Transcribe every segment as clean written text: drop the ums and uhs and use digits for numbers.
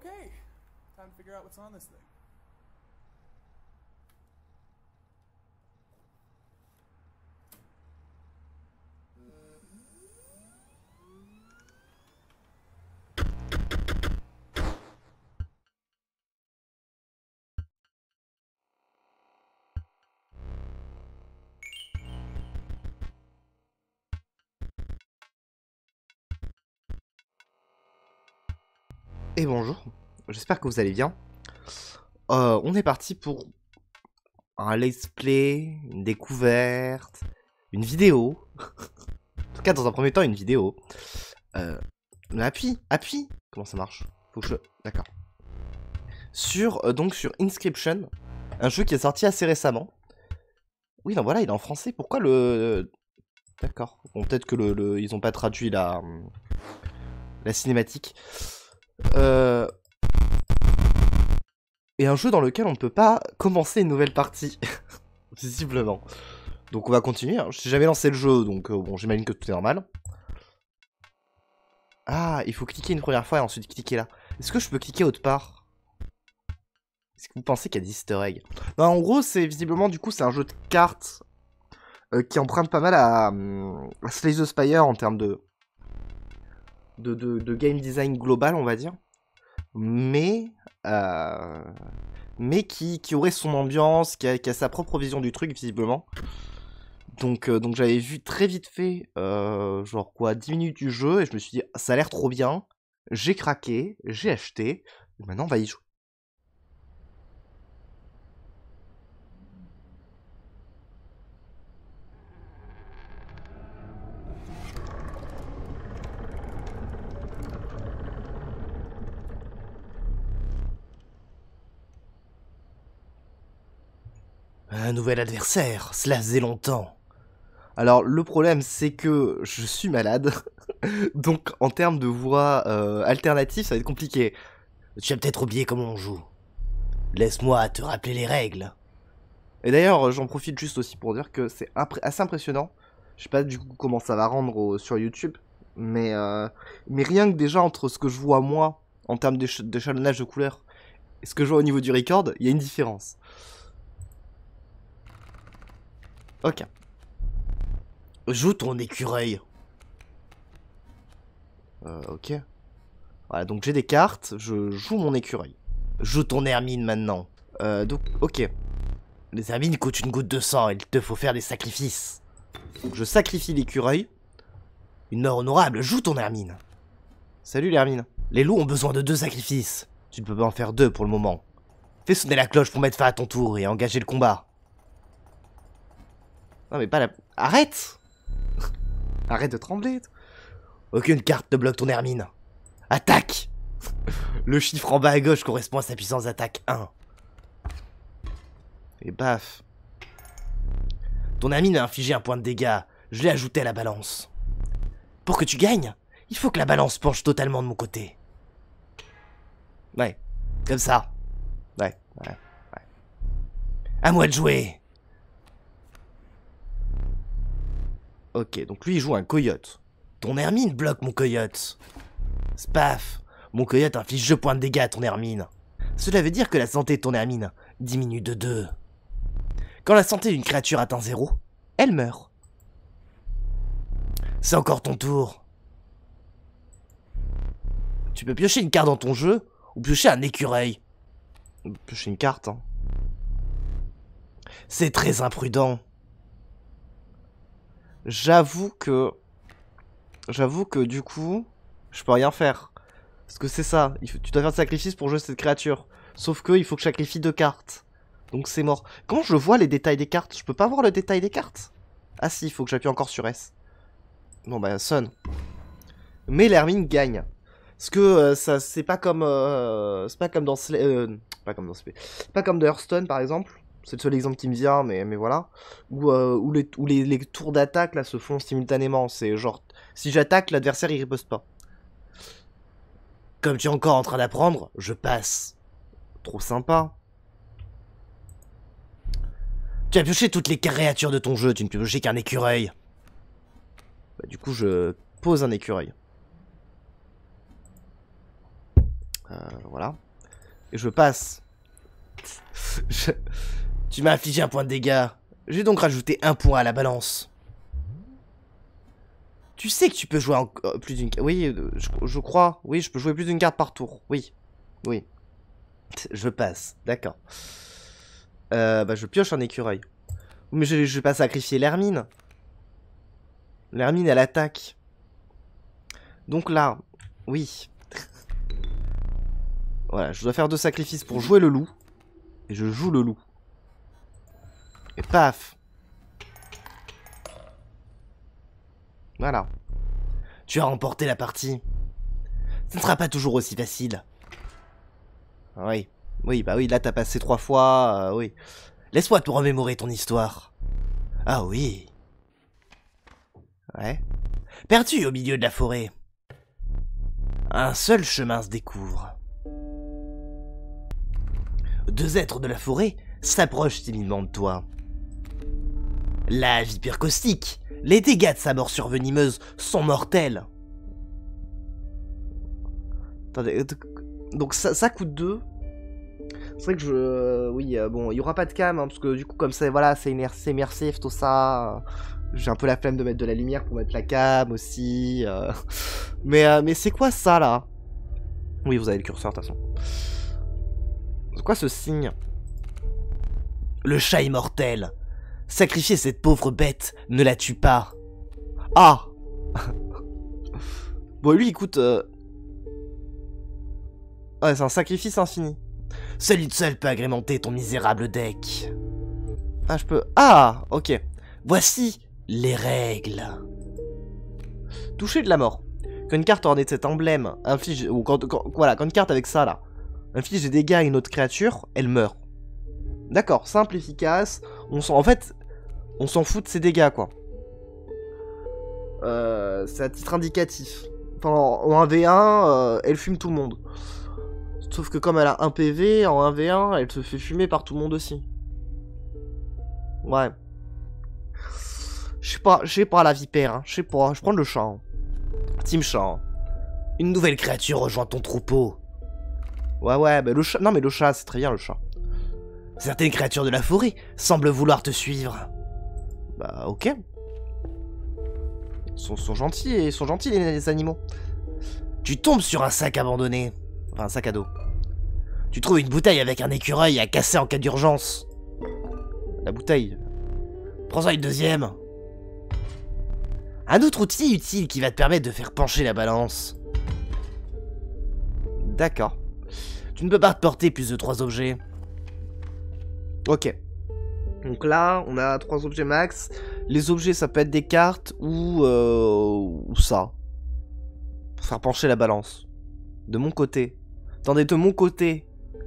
Okay, time to figure out what's on this thing. Et bonjour, j'espère que vous allez bien. On est parti pour un let's play, une découverte, une vidéo. En tout cas, dans un premier temps, une vidéo. Mais appuie. Comment ça marche? Faut que je... D'accord. Donc sur Inscription, un jeu qui est sorti assez récemment. Oui, non, voilà, il est en français. Pourquoi le... D'accord. Bon, peut-être que ils ont pas traduit la cinématique. Et un jeu dans lequel on ne peut pas commencer une nouvelle partie, visiblement. Donc on va continuer, hein. J'ai jamais lancé le jeu, donc bon, j'imagine que tout est normal. Ah, il faut cliquer une première fois et ensuite cliquer là. Est-ce que je peux cliquer autre part? Est-ce que vous pensez qu'il y a des easter eggs? Non, en gros, c'est visiblement, du coup, c'est un jeu de cartes qui emprunte pas mal à Slay the Spire en termes de game design global, on va dire. Mais qui aurait son ambiance, qui a sa propre vision du truc, visiblement. Donc j'avais vu très vite fait, genre quoi, 10 minutes du jeu, et je me suis dit, ça a l'air trop bien. J'ai craqué, j'ai acheté, et maintenant on va y jouer. Un nouvel adversaire, cela faisait longtemps. Alors le problème c'est que je suis malade, donc en termes de voix alternative ça va être compliqué. Tu as peut-être oublié comment on joue. Laisse-moi te rappeler les règles. Et d'ailleurs j'en profite juste aussi pour dire que c'est assez impressionnant. Je sais pas du coup comment ça va rendre sur YouTube, mais rien que déjà entre ce que je vois moi en termes d'échelonnage de couleurs et ce que je vois au niveau du record, il y a une différence. Ok. Joue ton écureuil. Ok. Voilà, donc j'ai des cartes, je joue mon écureuil. Joue ton hermine maintenant. Donc, ok. Les hermines coûtent une goutte de sang, il te faut faire des sacrifices. Donc je sacrifie l'écureuil. Une mort honorable, joue ton hermine. Salut l'hermine. Les loups ont besoin de 2 sacrifices. Tu ne peux pas en faire 2 pour le moment. Fais sonner la cloche pour mettre fin à ton tour et engager le combat. Non mais pas la... Arrête. Arrête de trembler. Aucune carte ne bloque ton hermine. Attaque. Le chiffre en bas à gauche correspond à sa puissance d'attaque 1. Et baf. Ton hermine a infligé un point de dégâts. Je l'ai ajouté à la balance. Pour que tu gagnes, il faut que la balance penche totalement de mon côté. Ouais, comme ça. Ouais. À moi de jouer. Ok, donc lui il joue un coyote. Ton hermine bloque mon coyote. Spaf. Mon coyote inflige 2 points de dégâts à ton hermine. Cela veut dire que la santé de ton hermine diminue de 2. Quand la santé d'une créature atteint 0, elle meurt. C'est encore ton tour. Tu peux piocher une carte dans ton jeu ou piocher un écureuil. Piocher une carte, hein. C'est très imprudent. J'avoue que du coup, je peux rien faire. Parce que c'est ça, tu dois faire de sacrifice pour jouer cette créature. Sauf que il faut que je sacrifie 2 cartes. Donc c'est mort. Comment je vois les détails des cartes? Je peux pas voir le détail des cartes? Ah si, il faut que j'appuie encore sur S. Bon bah, sonne. Mais l'hermine gagne. Parce que ça, c'est pas comme dans pas comme dans Hearthstone par exemple. C'est le seul exemple qui me vient, mais voilà. Où les tours d'attaque là se font simultanément. C'est genre, si j'attaque, l'adversaire il riposte pas. Comme tu es encore en train d'apprendre, je passe. Trop sympa. Tu as pioché toutes les créatures de ton jeu, tu ne peux piocher qu'un écureuil. Bah, du coup, je pose un écureuil. Voilà. Et je passe. Tu m'as infligé un point de dégâts. J'ai donc rajouté un point à la balance. Tu sais que tu peux jouer plus d'une carte. Oui, je crois. Oui, je peux jouer plus d'une carte par tour. Oui. Oui. Je passe. D'accord. Bah, je pioche un écureuil. Mais je vais pas sacrifier l'hermine. L'hermine, elle attaque. Donc là, oui. Voilà, je dois faire 2 sacrifices pour jouer le loup. Et je joue le loup. Et paf. Voilà. Tu as remporté la partie. Ce ne sera pas toujours aussi facile. Oui. Oui, bah oui, là t'as passé 3 fois, oui. Laisse-moi te remémorer ton histoire. Ah oui. Ouais. Perdu au milieu de la forêt. Un seul chemin se découvre. 2 êtres de la forêt s'approchent timidement de toi. La vipère caustique. Les dégâts de sa morsure venimeuse sont mortels. Attendez, donc ça coûte 2. C'est vrai que oui, bon, il y aura pas de cam, hein, parce que du coup, comme ça, voilà, c'est immersif, tout ça. J'ai un peu la flemme de mettre de la lumière pour mettre la cam aussi. Mais c'est quoi ça, là? Oui, vous avez le curseur, de toute façon. C'est quoi ce signe? Le chat immortel. Sacrifier cette pauvre bête, ne la tue pas. Ah. Bon, lui, écoute... Ouais, c'est un sacrifice infini. Celui de seul peut agrémenter ton misérable deck. Ah, je peux... Ah, ok. Voici les règles. Toucher de la mort. Quand une carte ornée de cet emblème inflige... Ou voilà, quand une carte avec ça, là, inflige des dégâts à une autre créature, elle meurt. D'accord, simple, efficace. En fait, on s'en fout de ses dégâts, quoi. C'est à titre indicatif. Enfin, en 1v1, elle fume tout le monde. Sauf que comme elle a 1 PV, en 1v1, elle se fait fumer par tout le monde aussi. Ouais. Je sais pas la vipère, hein. Je sais pas, je prends le chat. Hein. Team chat. Hein. Une nouvelle créature rejoint ton troupeau. Ouais, bah le chat... Non mais le chat, c'est très bien le chat. Certaines créatures de la forêt semblent vouloir te suivre. Bah ok. Ils sont gentils, les animaux. Tu tombes sur un sac abandonné. Enfin un sac à dos. Tu trouves une bouteille avec un écureuil à casser en cas d'urgence. La bouteille. Prends-en une deuxième. Un autre outil utile qui va te permettre de faire pencher la balance. D'accord. Tu ne peux pas te porter plus de 3 objets. Ok. Donc là, on a 3 objets max. Les objets, ça peut être des cartes ou ça. Pour faire pencher la balance. De mon côté. Attendez, de mon côté.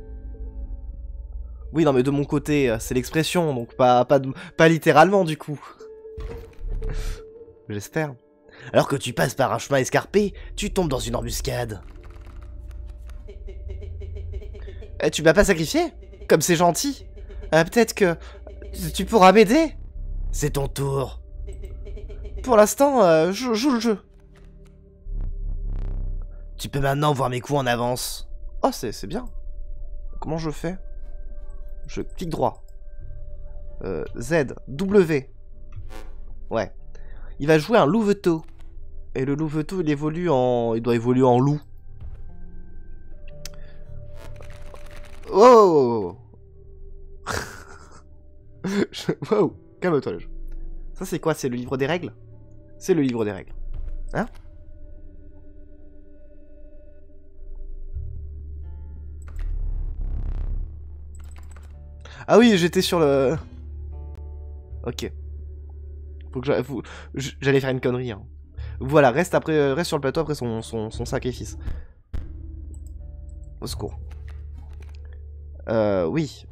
Oui, non, mais de mon côté, c'est l'expression, donc pas littéralement, du coup. J'espère. Alors que tu passes par un chemin escarpé, tu tombes dans une embuscade. Tu m'as pas sacrifié? Comme c'est gentil. Peut-être que tu pourras m'aider? C'est ton tour. Pour l'instant, je joue le jeu. Tu peux maintenant voir mes coups en avance. Oh, c'est bien. Comment je fais? Je clique droit. Z, W. Ouais. Il va jouer un louveteau. Et le louveteau, il doit évoluer en loup. Oh. Wow. Calme-toi le jeu. Ça c'est quoi? C'est le livre des règles? C'est le livre des règles. Hein? Ah oui, j'étais sur le... Ok. Faut que j'allais faire une connerie. Hein. Voilà, reste sur le plateau après son sacrifice. Au secours. Oui.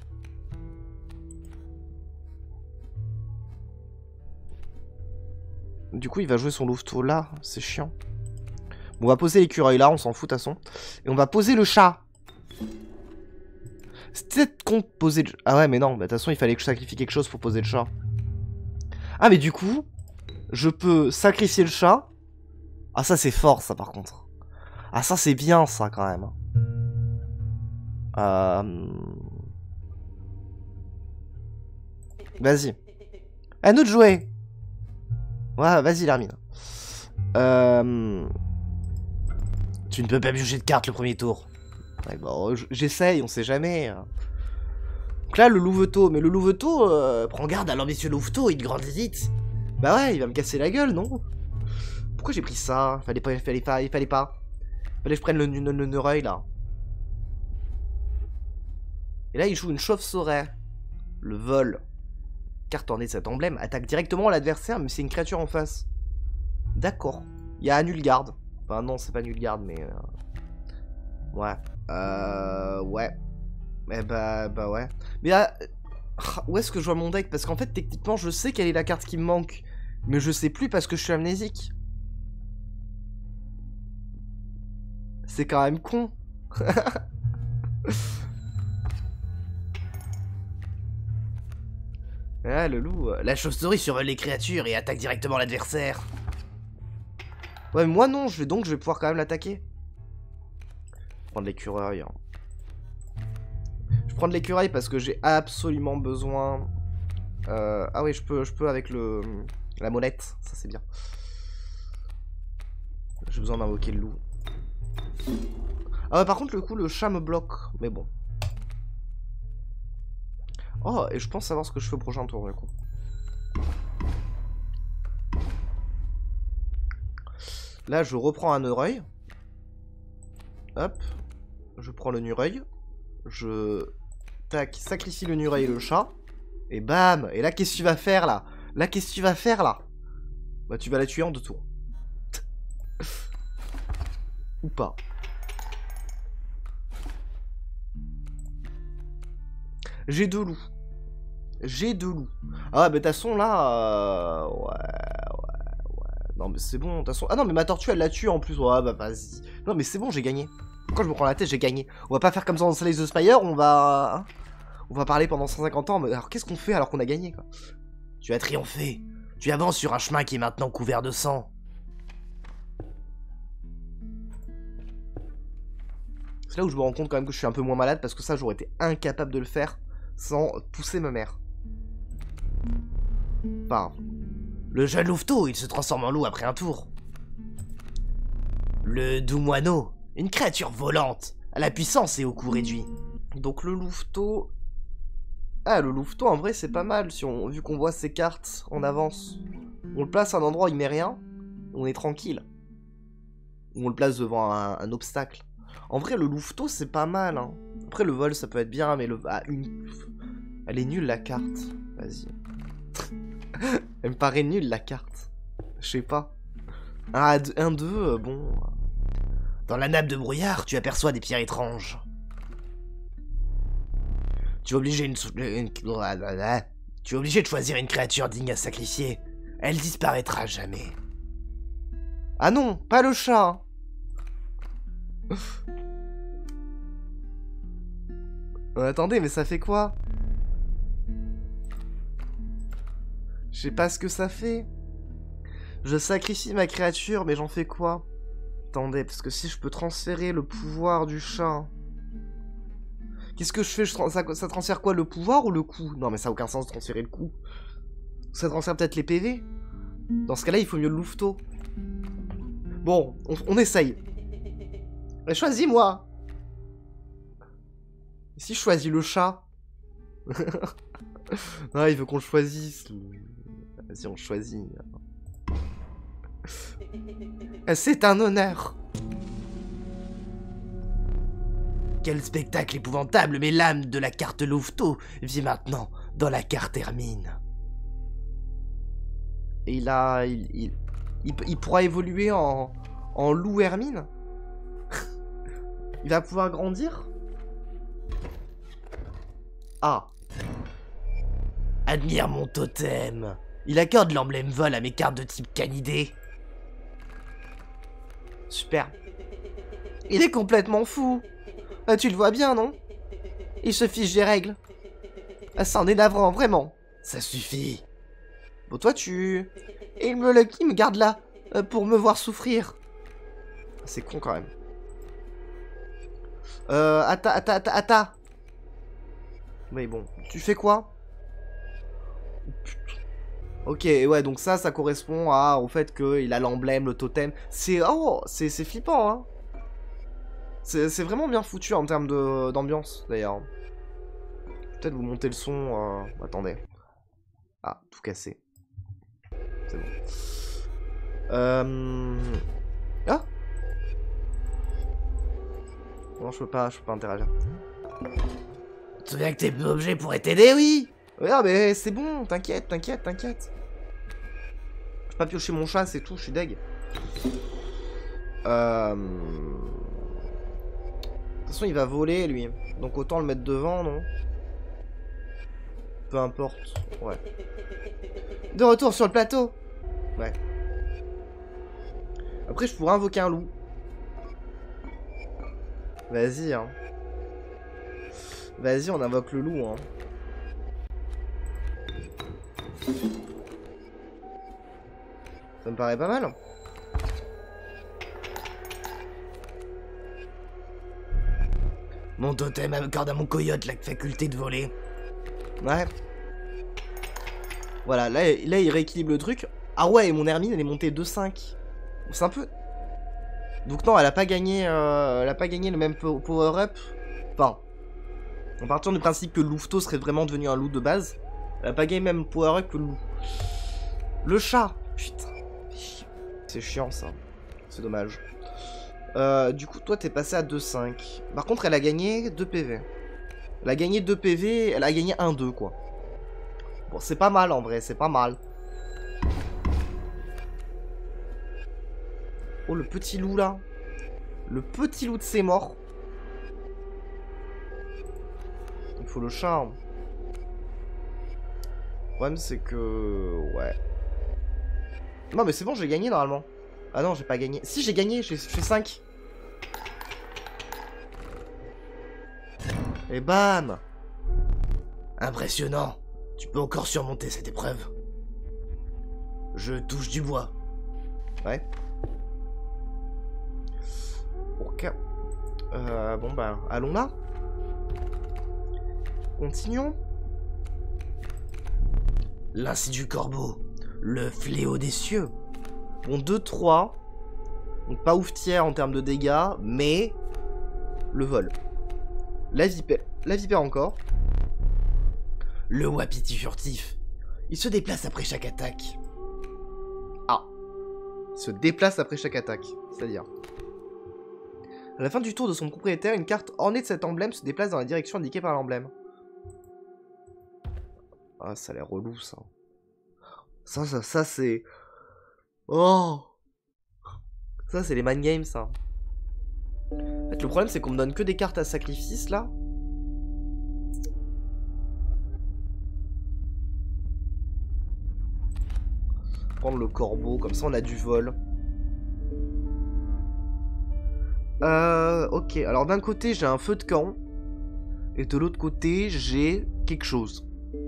Du coup, il va jouer son louveteau là. C'est chiant. On va poser l'écureuil là, on s'en fout de toute façon. Et on va poser le chat. C'est peut-être con de poser le... Ah ouais, mais non, bah, de toute façon, il fallait que je sacrifie quelque chose pour poser le chat. Ah, mais du coup, je peux sacrifier le chat. Ah, ça, c'est fort, ça, par contre. Ah, ça, c'est bien, ça, quand même. Vas-y. À nous de jouer. Ouais, vas-y, Larmine. Tu ne peux pas piocher de cartes le premier tour. Ouais, bon, j'essaye, on sait jamais. Donc là, le louveteau. Mais le louveteau, prends garde à l'ambitieux louveteau, il grandit vite. Bah ouais, il va me casser la gueule, non? Pourquoi j'ai pris ça? Fallait pas. Fallait que je prenne le Neureuil, là. Et là, il joue une chauve-souris. Le vol. Carte ornée de cet emblème attaque directement l'adversaire, mais c'est une créature en face. D'accord. Il y a Nulgarde. Enfin, non, c'est pas Nulgarde, mais... Ouais. Ouais. Eh bah ouais. Mais où est-ce que je vois mon deck? Parce qu'en fait, techniquement, je sais quelle est la carte qui me manque. Mais je sais plus parce que je suis amnésique. C'est quand même con. Ah, le loup. La chauve-souris survole les créatures et attaque directement l'adversaire. Ouais, mais moi non, je vais pouvoir quand même l'attaquer. Prendre l'écureuil. Je prends de l'écureuil parce que j'ai absolument besoin. Ah oui, je peux avec la molette, ça c'est bien. J'ai besoin d'invoquer le loup. Ah ouais, par contre, le chat me bloque, mais bon. Oh, et je pense savoir ce que je fais au prochain tour, du coup. Là, je reprends un Neureuil. Hop. Je prends le Neureuil. Je... Tac, sacrifie le Neureuil et le chat. Et bam. Et là, qu'est-ce que tu vas faire, là? Là, qu'est-ce que tu vas faire, là? Bah, tu vas la tuer en 2 tours. Ou pas. J'ai 2 loups. J'ai 2 loups. Ah, bah, de toute façon, là... Ouais. Non, mais c'est bon, de toute façon... Ah non, mais ma tortue, elle la tue en plus. Ouais, bah, vas-y. Non, mais c'est bon, j'ai gagné. Quand je me prends la tête, j'ai gagné. On va pas faire comme ça dans Slay the Spire, on va... Hein, on va parler pendant 150 ans, mais alors qu'est-ce qu'on fait alors qu'on a gagné, quoi? Tu as triomphé. Tu avances sur un chemin qui est maintenant couvert de sang. C'est là où je me rends compte quand même que je suis un peu moins malade, parce que ça, j'aurais été incapable de le faire sans pousser ma mère. Enfin... Le jeune louveteau, il se transforme en loup après un tour. Le doux moineau, une créature volante, à la puissance et au coût réduit. Donc le louveteau... Ah, le louveteau, en vrai, c'est pas mal, vu qu'on voit ses cartes en avance. On le place à un endroit où il met rien, on est tranquille. Ou on le place devant un obstacle. En vrai, le louveteau, c'est pas mal, hein. Après, le vol, ça peut être bien, mais elle est nulle, la carte. Vas-y. Elle me paraît nulle, la carte. Je sais pas. Ah, 1-2, bon... Dans la nappe de brouillard, tu aperçois des pierres étranges. Tu es obligé de choisir une créature digne à sacrifier. Elle disparaîtra jamais. Ah non, pas le chat. Attendez, mais ça fait quoi? Je sais pas ce que ça fait. Je sacrifie ma créature, mais j'en fais quoi? Attendez, parce que si je peux transférer le pouvoir du chat... Qu'est-ce que je fais? Ça transfère quoi? Le pouvoir ou le coup? Non, mais ça a aucun sens de transférer le coup. Ça transfère peut-être les PV? Dans ce cas-là, il faut mieux le louveteau. Bon, on essaye. Mais choisis-moi! Si je choisis le chat? Non, il veut qu'on le choisisse. Vas-y, on le choisit. C'est un honneur. Quel spectacle épouvantable, mais l'âme de la carte louveteau vit maintenant dans la carte Hermine. Et il pourra évoluer en loup Hermine. Il va pouvoir grandir. Ah. Admire mon totem. Il accorde l'emblème vol à mes cartes de type canidé. Super. Il est complètement fou. Ah, tu le vois bien, non? Il se fiche des règles. Ah, ça en est navrant, vraiment. Ça suffit. Bon, toi, il me garde là, pour me voir souffrir. C'est con, quand même. Attends. Mais bon, tu fais quoi? Oh, putain. Ok, ouais, donc ça correspond au fait qu'il a l'emblème, le totem. C'est flippant, hein. C'est vraiment bien foutu en termes d'ambiance, d'ailleurs. Peut-être vous montez le son. Attendez. Ah, tout cassé. C'est bon. Ah. Non, je peux pas interagir. Tu te souviens que tes objets pourraient t'aider, oui? Ouais, mais c'est bon, t'inquiète. Je peux pas piocher mon chat, c'est tout, je suis deg. De toute façon, il va voler, lui. Donc autant le mettre devant, non? Peu importe, ouais. De retour sur le plateau. Ouais. Après, je pourrais invoquer un loup. Vas-y, hein. Vas-y, on invoque le loup, hein. Ça me paraît pas mal. Mon totem accorde à mon coyote la faculté de voler. Ouais. Voilà, là il rééquilibre le truc. Ah ouais, et mon Hermine, elle est montée 2-5. C'est un peu... Donc non, elle a pas gagné le même power-up. Enfin, en partant du principe que Louveteau serait vraiment devenu un loup de base, elle a pas gagné le même power-up que le loup. Le chat. Putain. C'est chiant, ça. C'est dommage. Du coup, toi, t'es passé à 2-5. Par contre, elle a gagné 2 PV. Elle a gagné 2 PV, elle a gagné 1-2, quoi. Bon, c'est pas mal, en vrai, c'est pas mal. Oh, le petit loup, là. Le petit loup de ses morts. Il faut le chat. Hein. Le problème, c'est que... Ouais. Non, mais c'est bon, j'ai gagné, normalement. Ah non, j'ai pas gagné. Si, j'ai gagné, j'ai fait 5. Et bam! Impressionnant. Tu peux encore surmonter cette épreuve. Je touche du bois. Ouais. Ok. Bon bah, allons là. Continuons. L'Institut Corbeau. Le fléau des cieux. Bon, 2-3. Donc pas ouf-tiers en termes de dégâts, mais... Le vol. La vipère encore. Le wapiti furtif. Il se déplace après chaque attaque. Ah. Il se déplace après chaque attaque. C'est-à-dire... À la fin du tour de son propriétaire, une carte ornée de cet emblème se déplace dans la direction indiquée par l'emblème. Ah, ça a l'air relou, ça. Ça, c'est... Oh! Ça, c'est les mind games, ça. En fait, le problème, c'est qu'on me donne que des cartes à sacrifice, là. Prendre le corbeau, comme ça, on a du vol. Ok. Alors, d'un côté, j'ai un feu de camp. Et de l'autre côté, j'ai quelque chose.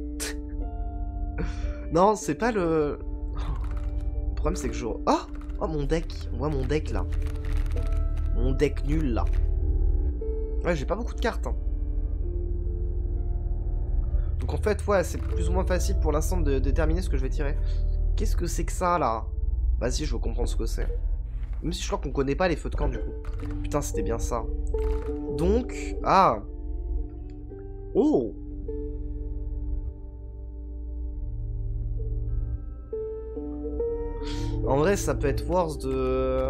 Non, c'est pas le... Le problème, c'est que je... Oh! Oh, mon deck. On voit mon deck, là. Mon deck nul, là. Ouais, j'ai pas beaucoup de cartes. Hein. Donc, en fait, ouais, c'est plus ou moins facile pour l'instant de déterminer ce que je vais tirer. Qu'est-ce que c'est que ça, là? Vas-y, je veux comprendre ce que c'est. Même si je crois qu'on connaît pas les feux de camp, du coup. Putain, c'était bien ça. Donc... Ah! Oh! En vrai, ça peut être worse de...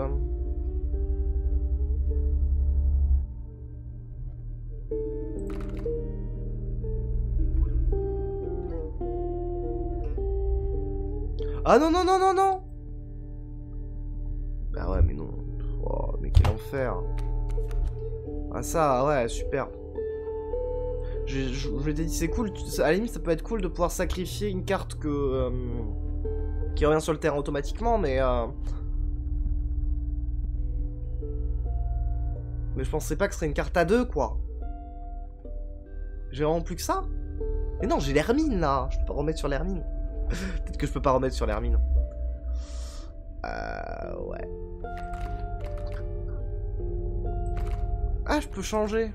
Ah non, non, non, non, non! Bah ouais, mais non. Oh, mais quel enfer. Ah ça, ouais, super. Je t'ai dit, c'est cool. À la limite, ça peut être cool de pouvoir sacrifier une carte que... qui revient sur le terrain automatiquement, mais... Mais je pensais pas que ce serait une carte à 2, quoi. J'ai vraiment plus que ça. Mais non, j'ai l'Hermine, là. Je peux pas remettre sur l'Hermine. Peut-être que je peux pas remettre sur l'Hermine. Ouais. Ah, je peux changer.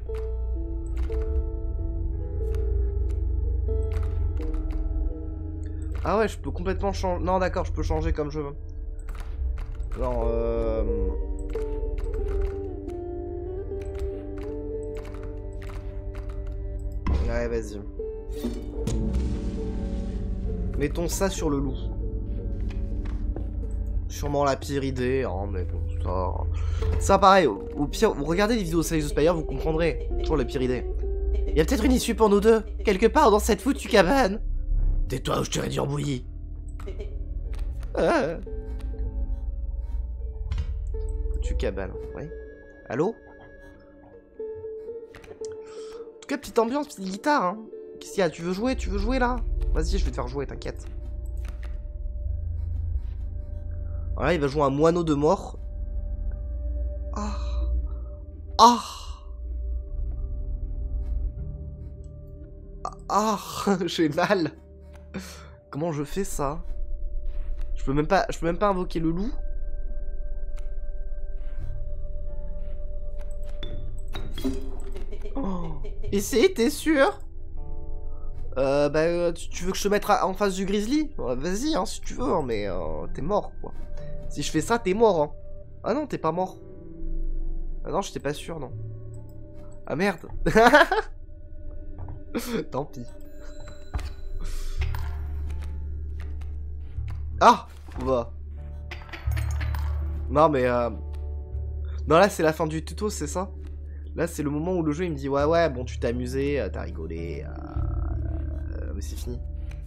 Ah ouais, je peux complètement changer. Non, d'accord, je peux changer comme je veux. Non, Ouais, vas-y. Mettons ça sur le loup. Sûrement la pire idée, hein, mais bon, ça... Ça, pareil, au pire, vous regardez les vidéos de Slay the Spire, vous comprendrez. Toujours la pire idée. Il y a peut-être une issue pour nous deux, quelque part dans cette foutue cabane. Tais-toi ou je te réduis en bouillie. Foutue cabane, oui. Allô? En tout cas, petite ambiance, petite guitare, hein. Qu'est-ce qu'il y a? Tu veux jouer? Tu veux jouer, là? Vas-y, je vais te faire jouer, t'inquiète. Voilà, il va jouer un moineau de mort. Ah. Ah. Ah. J'ai mal. Comment je fais ça? Je peux même pas invoquer le loup. Oh. Essaye, t'es sûr? Tu veux que je te mette en face du grizzly? Vas-y, hein, si tu veux, hein, mais t'es mort, quoi. Si je fais ça, t'es mort, hein. Ah non, t'es pas mort. Ah non, j'étais pas sûr, non. Ah merde. Tant pis. Ah bah. Non, mais... Non, là, c'est la fin du tuto, c'est ça? Là, c'est le moment où le jeu, il me dit, ouais, bon, tu t'es amusé, t'as rigolé, mais c'est fini.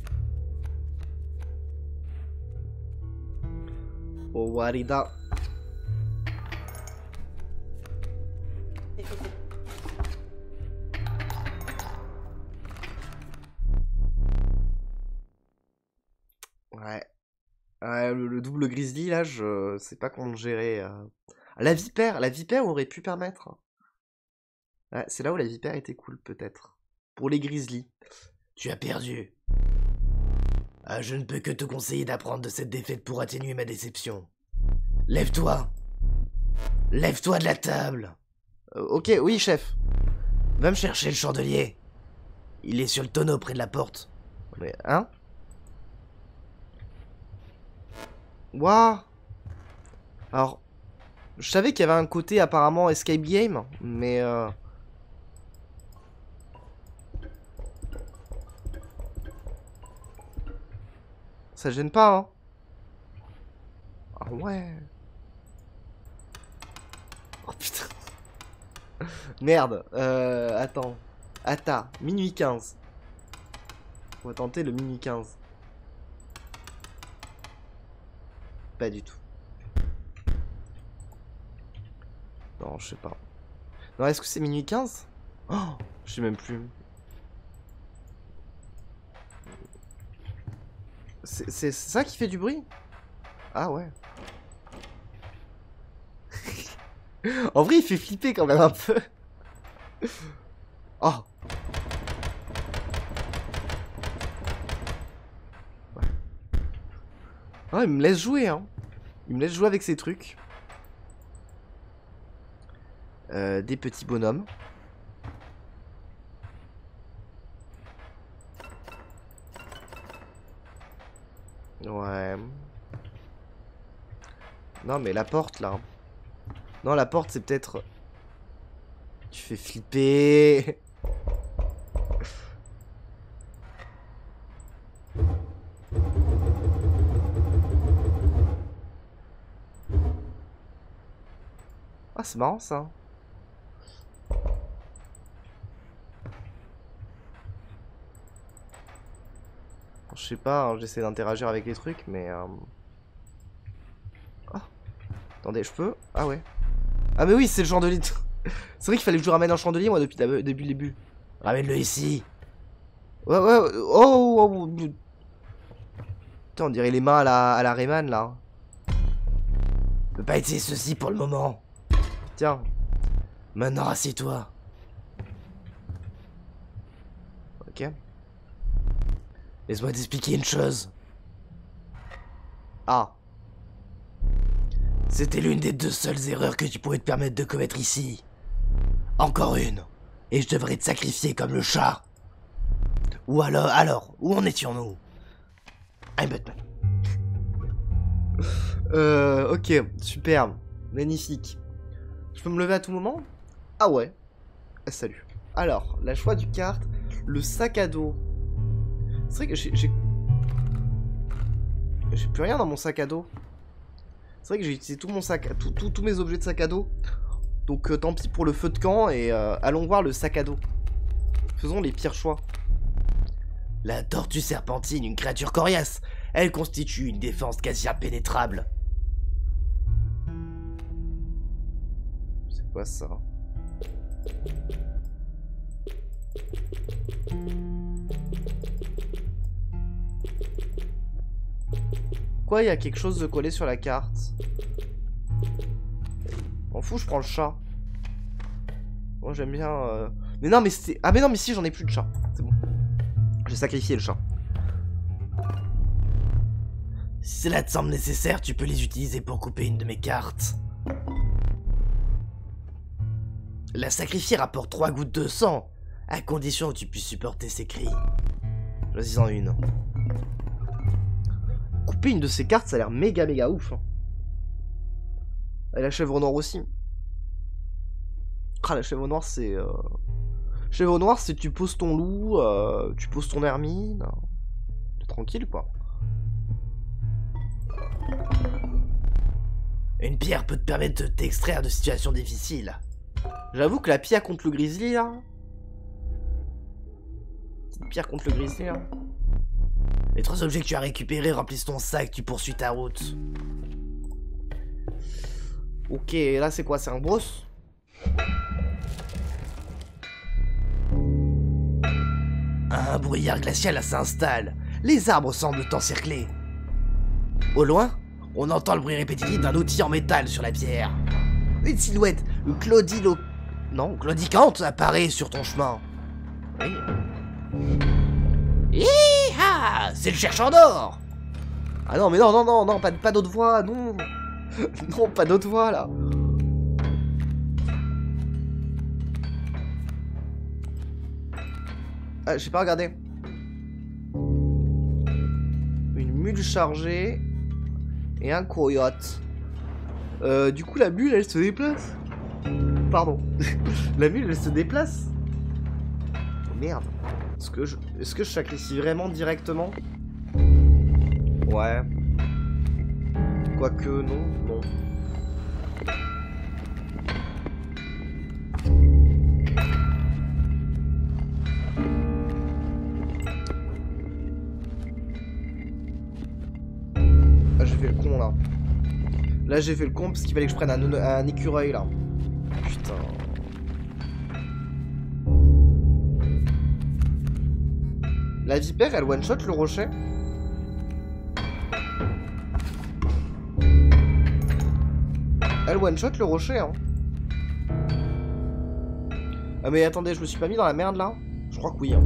Oh, Warida. Ouais. Le double grizzly, là, je sais pas comment le gérer. La vipère aurait pu permettre. Ouais, c'est là où la vipère était cool, peut-être. Pour les grizzlies. Tu as perdu. Je ne peux que te conseiller d'apprendre de cette défaite pour atténuer ma déception. Lève-toi. Lève-toi de la table. Ok, oui, chef. Va me chercher le chandelier. Il est sur le tonneau près de la porte. Mais, hein? Waouh. Alors, je savais qu'il y avait un côté apparemment escape game, mais... Ça gêne pas, hein? Ah ouais. Oh putain. Merde. Attends. Attends. Minuit 15. On va tenter le minuit 15. Pas du tout. Non, je sais pas. Non, est-ce que c'est minuit 15? Oh, je sais même plus. C'est ça qui fait du bruit? Ah ouais. En vrai, il fait flipper quand même un peu. Oh. Ouais. Ah, il me laisse jouer, hein. Il me laisse jouer avec ses trucs. Des petits bonhommes. Ouais. Non, mais la porte, là. Non, la porte, c'est peut-être... Tu fais flipper. Ah, c'est marrant, ça. Je sais pas, hein, j'essaie d'interagir avec les trucs, mais... Ah. Attendez, je peux? Ah ouais. Ah mais oui, c'est le chandelier. C'est vrai qu'il fallait que je ramène un chandelier, moi, depuis le début. Ramène-le ici. Ouais, ouais, oh. Putain, on dirait les mains à la Rayman, là. Je peux pas essayer ceci pour le moment. Tiens. Maintenant, assieds-toi. Ok. Laisse-moi t'expliquer une chose. Ah. C'était l'une des deux seules erreurs que tu pouvais te permettre de commettre ici. Encore une. Et je devrais te sacrifier comme le chat. Ou alors, où en étions-nous? I'm Batman. Ok, superbe. Magnifique. Je peux me lever à tout moment? Ah ouais. Salut. Alors, la choix du carte. Le sac à dos. C'est vrai que j'ai plus rien dans mon sac à dos. C'est vrai que j'ai utilisé tout mon sac, tous mes objets de sac à dos. Donc tant pis pour le feu de camp et allons voir le sac à dos. Faisons les pires choix. La tortue serpentine, une créature coriace. Elle constitue une défense quasi impénétrable. C'est quoi ça? Quoi, il y a quelque chose de collé sur la carte? M'en fous, je prends le chat. Moi j'aime bien... Mais non mais c'était... Ah mais non mais si, j'en ai plus de chat. C'est bon. J'ai sacrifié le chat. Si cela te semble nécessaire, tu peux les utiliser pour couper une de mes cartes. La sacrifier rapporte 3 gouttes de sang, à condition que tu puisses supporter ses cris. Choisis-en une. Couper une de ces cartes, ça a l'air méga ouf. Hein. Et la chèvre noire aussi. Ah, la chèvre noire, c'est... Chèvre noire, c'est tu poses ton loup, tu poses ton hermine. T'es tranquille, quoi. Une pierre peut te permettre de t'extraire de situations difficiles. J'avoue que la pierre contre le grizzly, là... Petite pierre contre le grizzly, là... Les 3 objets que tu as récupérés remplissent ton sac, tu poursuis ta route. Ok, là c'est quoi? C'est un brosse? Un brouillard glacial s'installe. Les arbres semblent t'encercler. Au loin, on entend le bruit répétitif d'un outil en métal sur la pierre. Une silhouette claudiquante apparaît sur ton chemin. Oui. Hi-ha! C'est le chercheur d'or! Ah non, mais non, pas d'autre voix, non. Non, pas d'autre voix, là. Ah, j'ai pas regardé. Une mule chargée et un coyote. Du coup, la mule, elle se déplace. Pardon. La mule, elle se déplace. Oh, merde. Est-ce que je sacrifie vraiment directement? Ouais. Quoique, non. Ah, j'ai fait le con, là. Là, j'ai fait le con parce qu'il fallait que je prenne un écureuil, là. Putain. La vipère, elle one-shot le rocher? Elle one-shot le rocher, hein. Ah mais attendez, je me suis pas mis dans la merde, là? Je crois que oui, hein.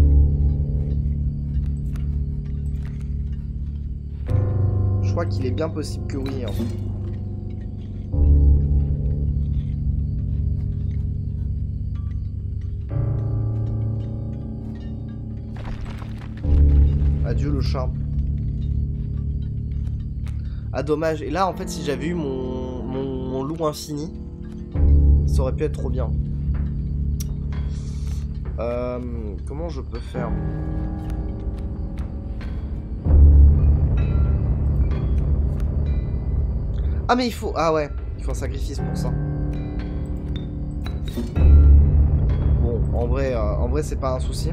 Je crois qu'il est bien possible que oui, hein. Adieu le chat. Ah dommage. Et là en fait si j'avais eu mon loup infini, ça aurait pu être trop bien. Comment je peux faire? Ah mais il faut... Ah ouais, il faut un sacrifice pour ça. Bon, en vrai c'est pas un souci.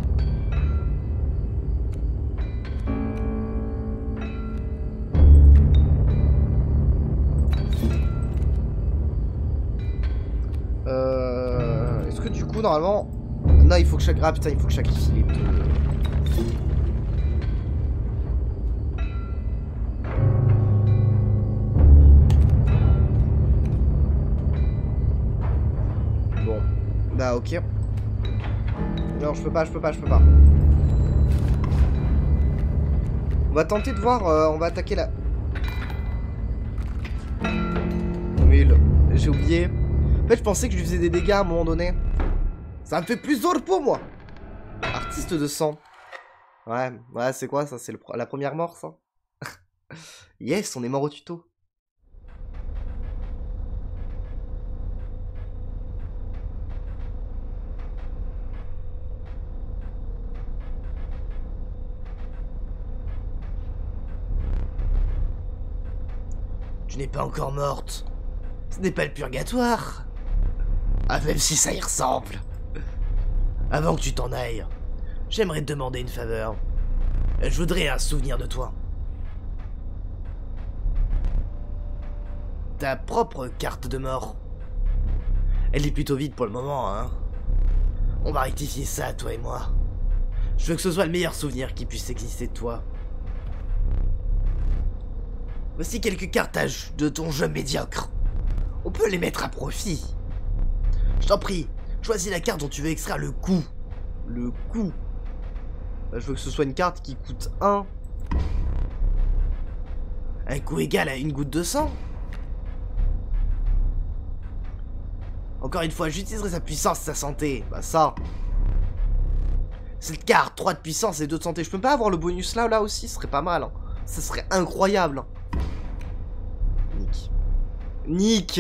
Est-ce que du coup normalement... Non, il faut que chaque... Ah putain, il faut que je sacrifie les deux. Bon. Bah ok. Non, je peux pas. On va tenter de voir, on va attaquer la... Mais j'ai oublié. En fait, je pensais que je lui faisais des dégâts à un moment donné. Ça me fait plus d'or pour moi. Artiste de sang. Ouais, c'est quoi ça? C'est la première mort, ça? Yes, on est mort au tuto. Tu n'es pas encore morte. Ce n'est pas le purgatoire. Ah, même si ça y ressemble. Avant que tu t'en ailles, j'aimerais te demander une faveur. Je voudrais un souvenir de toi. Ta propre carte de mort. Elle est plutôt vide pour le moment, hein. On va rectifier ça, toi et moi. Je veux que ce soit le meilleur souvenir qui puisse exister de toi. Voici quelques cartages de ton jeu médiocre. On peut les mettre à profit. Je t'en prie, choisis la carte dont tu veux extraire le coup. Le coup. Bah, je veux que ce soit une carte qui coûte 1. Un coup égal à une goutte de sang. Encore une fois, j'utiliserai sa puissance et sa santé. Bah ça. Cette carte, 3 de puissance et 2 de santé. Je peux pas avoir le bonus là aussi, ce serait pas mal. Hein. Ça serait incroyable. Nick.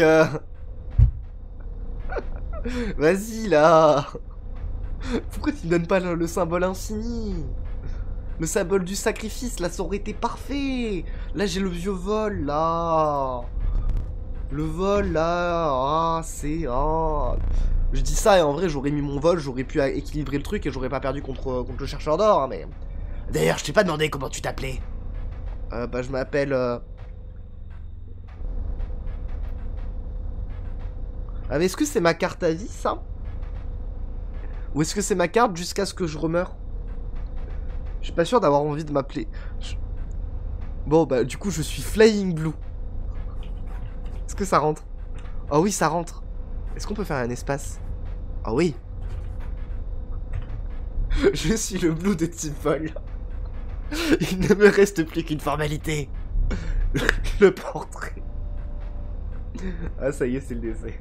Vas-y là. Pourquoi tu me donnes pas le symbole infini? Le symbole du sacrifice, là ça aurait été parfait. Là j'ai le vieux vol là. Le vol là. Ah c'est... Ah. Je dis ça et en vrai j'aurais mis mon vol, j'aurais pu équilibrer le truc et j'aurais pas perdu contre le chercheur d'or hein, mais... D'ailleurs je t'ai pas demandé comment tu t'appelais. Bah je m'appelle... Ah mais est-ce que c'est ma carte à vie ça? Ou est-ce que c'est ma carte jusqu'à ce que je remeure? Je suis pas sûr d'avoir envie de m'appeler. Bon bah du coup je suis Flying Blue. Est-ce que ça rentre? Oh oui ça rentre. Est-ce qu'on peut faire un espace? Ah oui. Je suis le Blue de Team Fall. Il ne me reste plus qu'une formalité. Le portrait. Ah ça y est c'est le décès.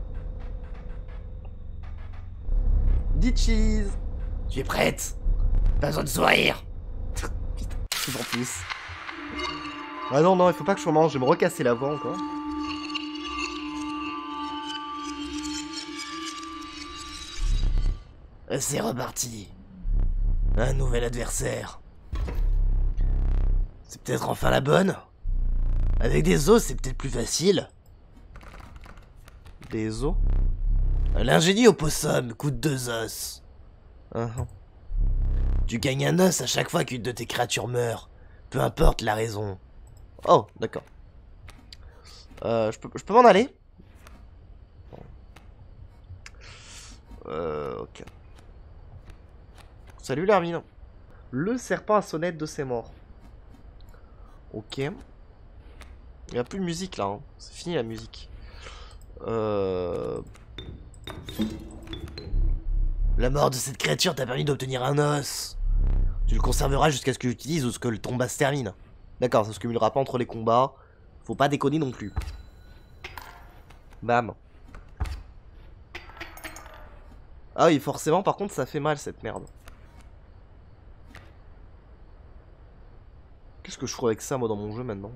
Dis cheese. Tu es prête? Pas besoin de sourire. Putain, toujours plus. Ah non, non, il faut pas que je remange, je vais me recasser la voix encore. C'est reparti. Un nouvel adversaire. C'est peut-être enfin la bonne. Avec des os, c'est peut-être plus facile. Des os? L'ingénieux opossum coûte 2 os. Tu gagnes un os à chaque fois qu'une de tes créatures meurt. Peu importe la raison. Oh, d'accord. Je peux m'en aller? Ok. Salut l'hermine. Le serpent à sonnette de ses morts. Ok. Il n'y a plus de musique là, hein. C'est fini la musique. La mort de cette créature t'a permis d'obtenir un os. Tu le conserveras jusqu'à ce que j'utilise ou ce que le combat se termine. D'accord, ça se cumulera pas entre les combats. Faut pas déconner non plus. Bam. Ah oui, forcément, par contre, ça fait mal cette merde. Qu'est-ce que je ferais avec ça, moi, dans mon jeu maintenant?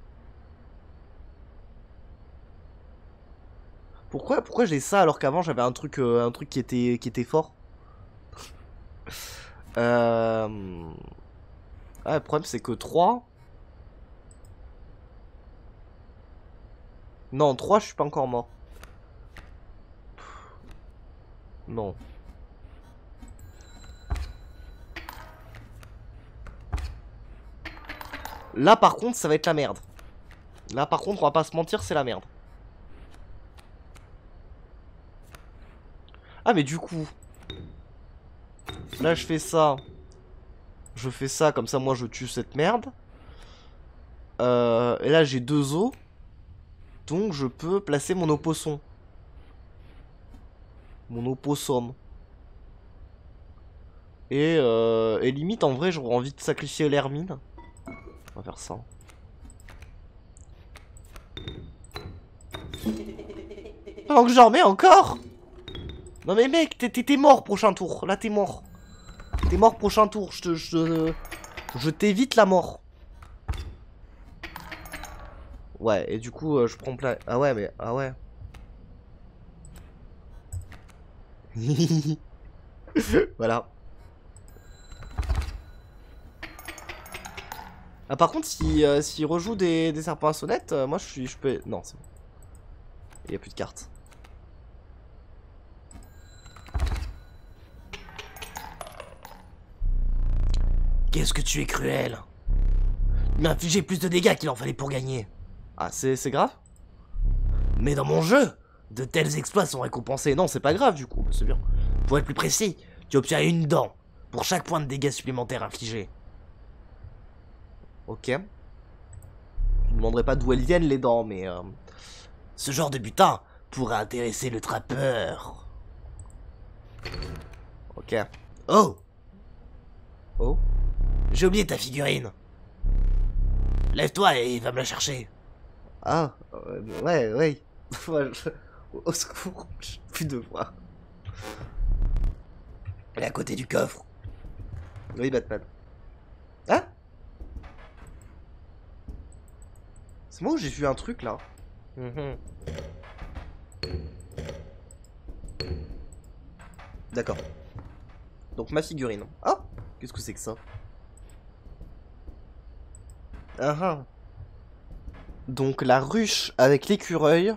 Pourquoi j'ai ça alors qu'avant j'avais un truc qui était fort? Ah, le problème c'est que 3. Non, 3 je suis pas encore mort. Non. Là par contre ça va être la merde. Là par contre on va pas se mentir, c'est la merde. Ah mais du coup, là je fais ça. Je fais ça, comme ça moi je tue cette merde. Et là j'ai 2 os. Donc je peux placer mon opossum. Mon opossum. Et limite en vrai j'aurais envie de sacrifier l'hermine. On va faire ça. Alors que j'en remets encore. Non mais mec, t'es mort prochain tour. Là t'es mort. T'es mort prochain tour. Je t'évite la mort. Ouais, et du coup, je prends plein... Ah ouais, mais... Ah ouais. Voilà. Ah par contre, s'il rejoue des serpents à sonnette, moi je peux... Non, c'est bon. Il n'y a plus de cartes. Qu'est-ce que tu es cruel. Il m'a infligé plus de dégâts qu'il en fallait pour gagner. Ah, c'est grave? Mais dans mon jeu, de tels exploits sont récompensés. Non, c'est pas grave du coup, c'est bien. Pour être plus précis, tu obtiens une dent pour chaque point de dégâts supplémentaires infligés. Ok. Je ne demanderai pas d'où elles viennent les dents, mais... Ce genre de butin pourrait intéresser le trappeur. Ok. Oh! Oh? J'ai oublié ta figurine. Lève-toi et va me la chercher. Ah, ouais, ouais. Au secours, j'ai plus de voix. Elle est à côté du coffre. Oui, Batman. Hein? C'est moi où j'ai vu un truc là. D'accord. Donc ma figurine. Ah! Qu'est-ce que c'est que ça? Ah. Donc la ruche avec l'écureuil.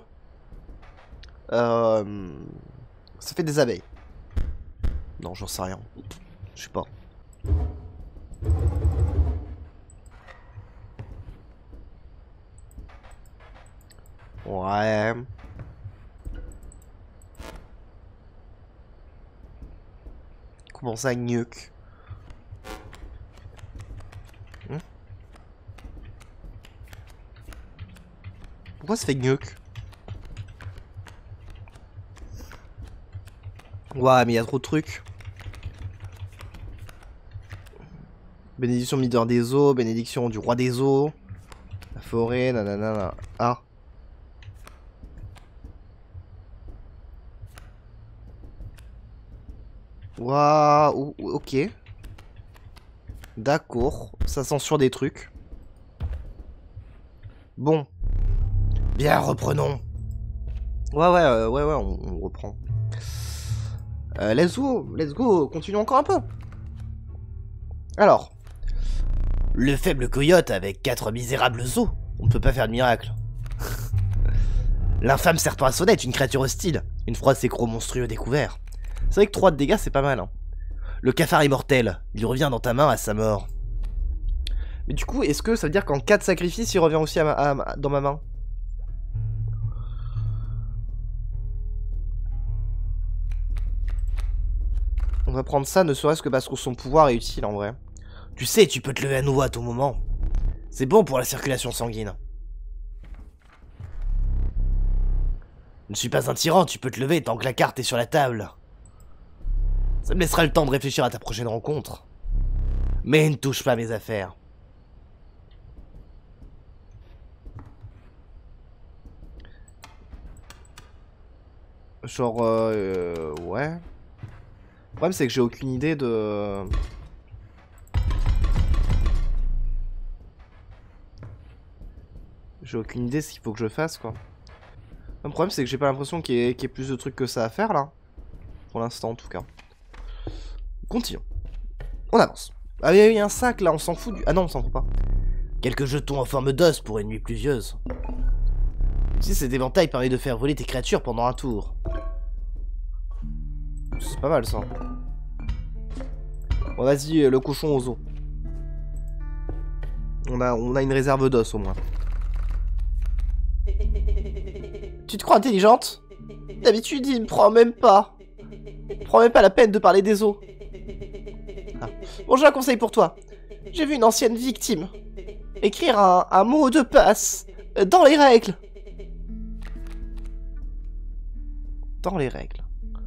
Ça fait des abeilles. Non, j'en sais rien. Je sais pas. Ouais. Comment ça, gnuck? Pourquoi ça fait gnuck? Ouais, mais il y a trop de trucs. Bénédiction leader des eaux, bénédiction du roi des eaux. La forêt, nanana. Ah. Waouh, ok. D'accord, ça censure des trucs. Bon. Bien, reprenons. Ouais, on reprend. Let's go, continuons encore un peu. Alors. Le faible coyote avec 4 misérables os. On ne peut pas faire de miracle. L'infâme serpent à sonnette, une créature hostile. Une froide sécro monstrueux découvert. C'est vrai que 3 de dégâts, c'est pas mal. Hein. Le cafard immortel, il revient dans ta main à sa mort. Mais du coup, est-ce que ça veut dire qu'en cas de sacrifice, il revient aussi dans ma main? On va prendre ça, ne serait-ce que parce que son pouvoir est utile en vrai. Tu sais, tu peux te lever à nouveau à tout moment. C'est bon pour la circulation sanguine. Je ne suis pas un tyran, tu peux te lever tant que la carte est sur la table. Ça me laissera le temps de réfléchir à ta prochaine rencontre. Mais ne touche pas à mes affaires. Genre, ouais. Le problème, c'est que j'ai aucune idée de... J'ai aucune idée de ce qu'il faut que je fasse, quoi. Le problème, c'est que j'ai pas l'impression qu'il y ait plus de trucs que ça à faire, là. Pour l'instant, en tout cas. Continuons. On avance. Ah, il y a un sac, là, on s'en fout du... Ah non, on s'en fout pas. Quelques jetons en forme d'os pour une nuit pluvieuse. Si cet éventail permet de faire voler tes créatures pendant un tour. C'est pas mal, ça. Bon, vas-y, le cochon aux os. On a une réserve d'os, au moins. Tu te crois intelligente? D'habitude, il me prend même pas. Il prend même pas la peine de parler des os. Ah. Bon, j'ai un conseil pour toi. J'ai vu une ancienne victime écrire un mot de passe dans les règles. Dans les règles.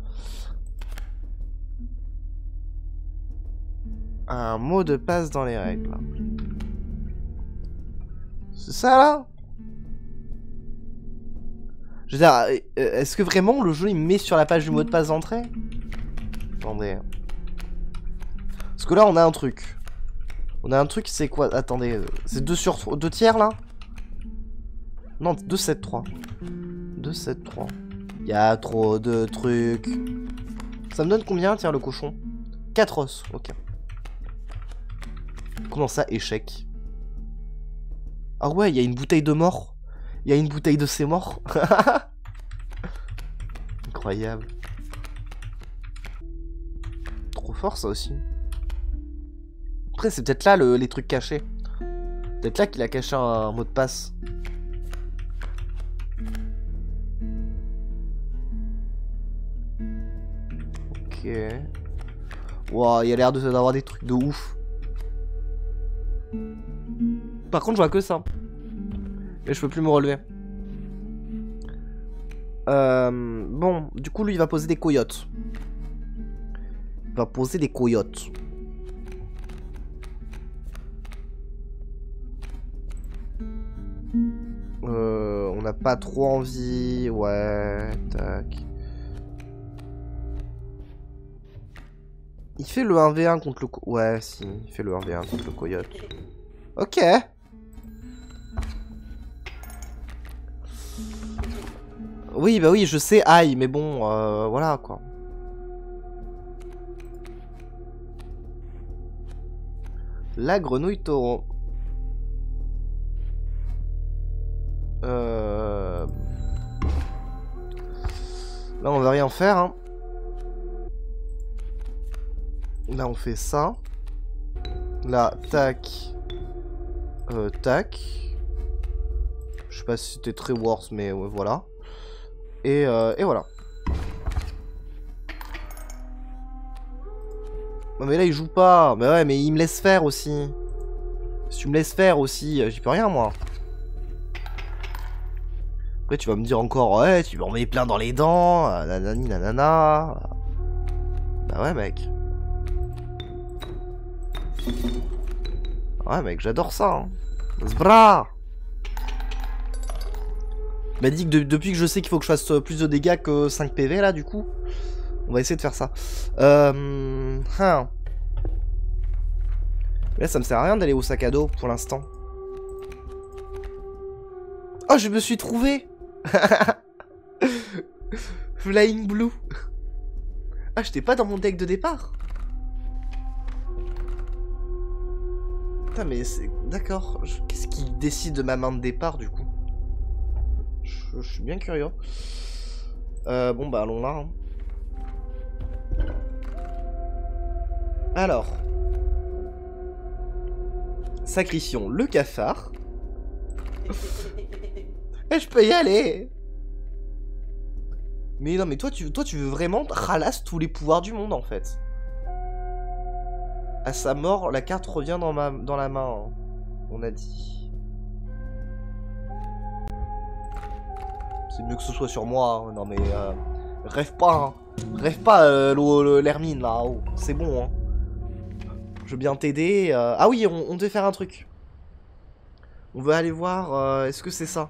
Un mot de passe dans les règles. C'est ça, là? Je veux dire, est-ce que vraiment le jeu il me met sur la page du mot de passe d'entrée? Attendez. Parce que là on a un truc. On a un truc, c'est quoi? Attendez, c'est 2 tiers là? Non, 2, 7, 3. 2, 7, 3. Il y a trop de trucs. Ça me donne combien, tiens, le cochon? 4 os, ok. Comment ça, échec? Ah ouais, il y a une bouteille de mort. Il y a une bouteille de c'est mort. Incroyable. Trop fort ça aussi. Après c'est peut-être là les trucs cachés. Peut-être là qu'il a caché un mot de passe. Ok. Wow, il a l'air d'avoir des trucs de ouf. Par contre je vois que ça. Mais je peux plus me relever. Bon, du coup lui il va poser des coyotes. Il va poser des coyotes. On n'a pas trop envie. Ouais, tac. Il fait le 1v1 contre le ouais, si, il fait le 1v1 contre le coyote. Ok. Oui, bah oui, je sais, aïe, mais bon, voilà, quoi. La grenouille taureau. Là, on va rien faire, hein. Là, on fait ça. Là, tac. Tac. Je sais pas si c'était très worse, mais voilà. Et voilà. Non mais là il joue pas. Mais ouais, mais il me laisse faire aussi. Si tu me laisses faire aussi, j'y peux rien moi. Après tu vas me dire encore, ouais, tu m'en mets plein dans les dents, nanani nanana. Bah ouais mec. Ouais mec, j'adore ça. Hein. Zbra. Il m'a dit que depuis que je sais qu'il faut que je fasse plus de dégâts que 5 PV là du coup. On va essayer de faire ça. Hein. Là ça me sert à rien d'aller au sac à dos pour l'instant. Oh je me suis trouvé. Flying Blue. Ah j'étais pas dans mon deck de départ. Putain mais c'est... D'accord. Qu'est-ce qui décide de ma main de départ du coup? Je suis bien curieux. Bon bah allons là. Hein. Alors. Sacrifions le cafard. Et je peux y aller. Mais non mais toi tu veux vraiment ralasse tous les pouvoirs du monde en fait. À sa mort, la carte revient dans la main. Hein. On a dit. C'est mieux que ce soit sur moi, hein. Non mais rêve pas, hein. Rêve pas l'Hermine là, oh. C'est bon, hein. Je veux bien t'aider. Ah oui, on devait faire un truc. On veut aller voir, est-ce que c'est ça?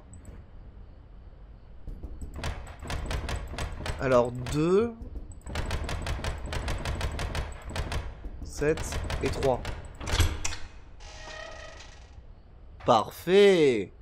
Alors 2, 7 et 3. Parfait.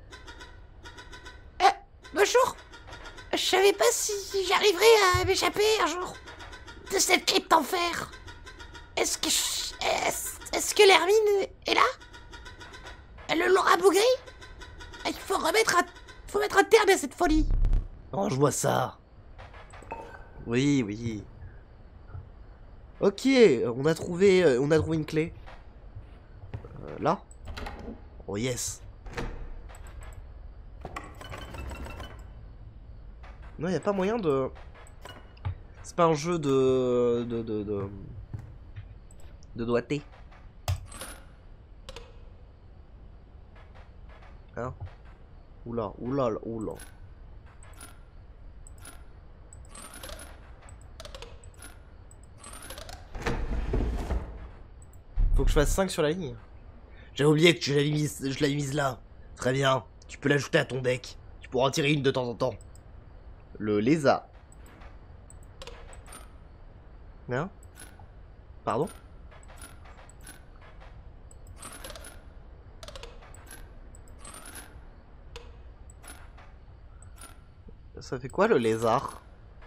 Bonjour. Je savais pas si j'arriverais à m'échapper un jour de cette crypte en fer. Est-ce que l'Hermine est là? Elle l'aura bougré? Il faut mettre un terme à cette folie. Range-moi ça. Oui, oui. Ok, on a trouvé une clé. Là. Oh yes. Non, y a pas moyen de... C'est pas un jeu de doigté. Hein? Oula, oula, oula. Faut que je fasse 5 sur la ligne. J'avais oublié que je l'avais mise là. Très bien. Tu peux l'ajouter à ton deck. Tu pourras en tirer une de temps en temps. Le lézard. Hein? Pardon? Ça fait quoi le lézard?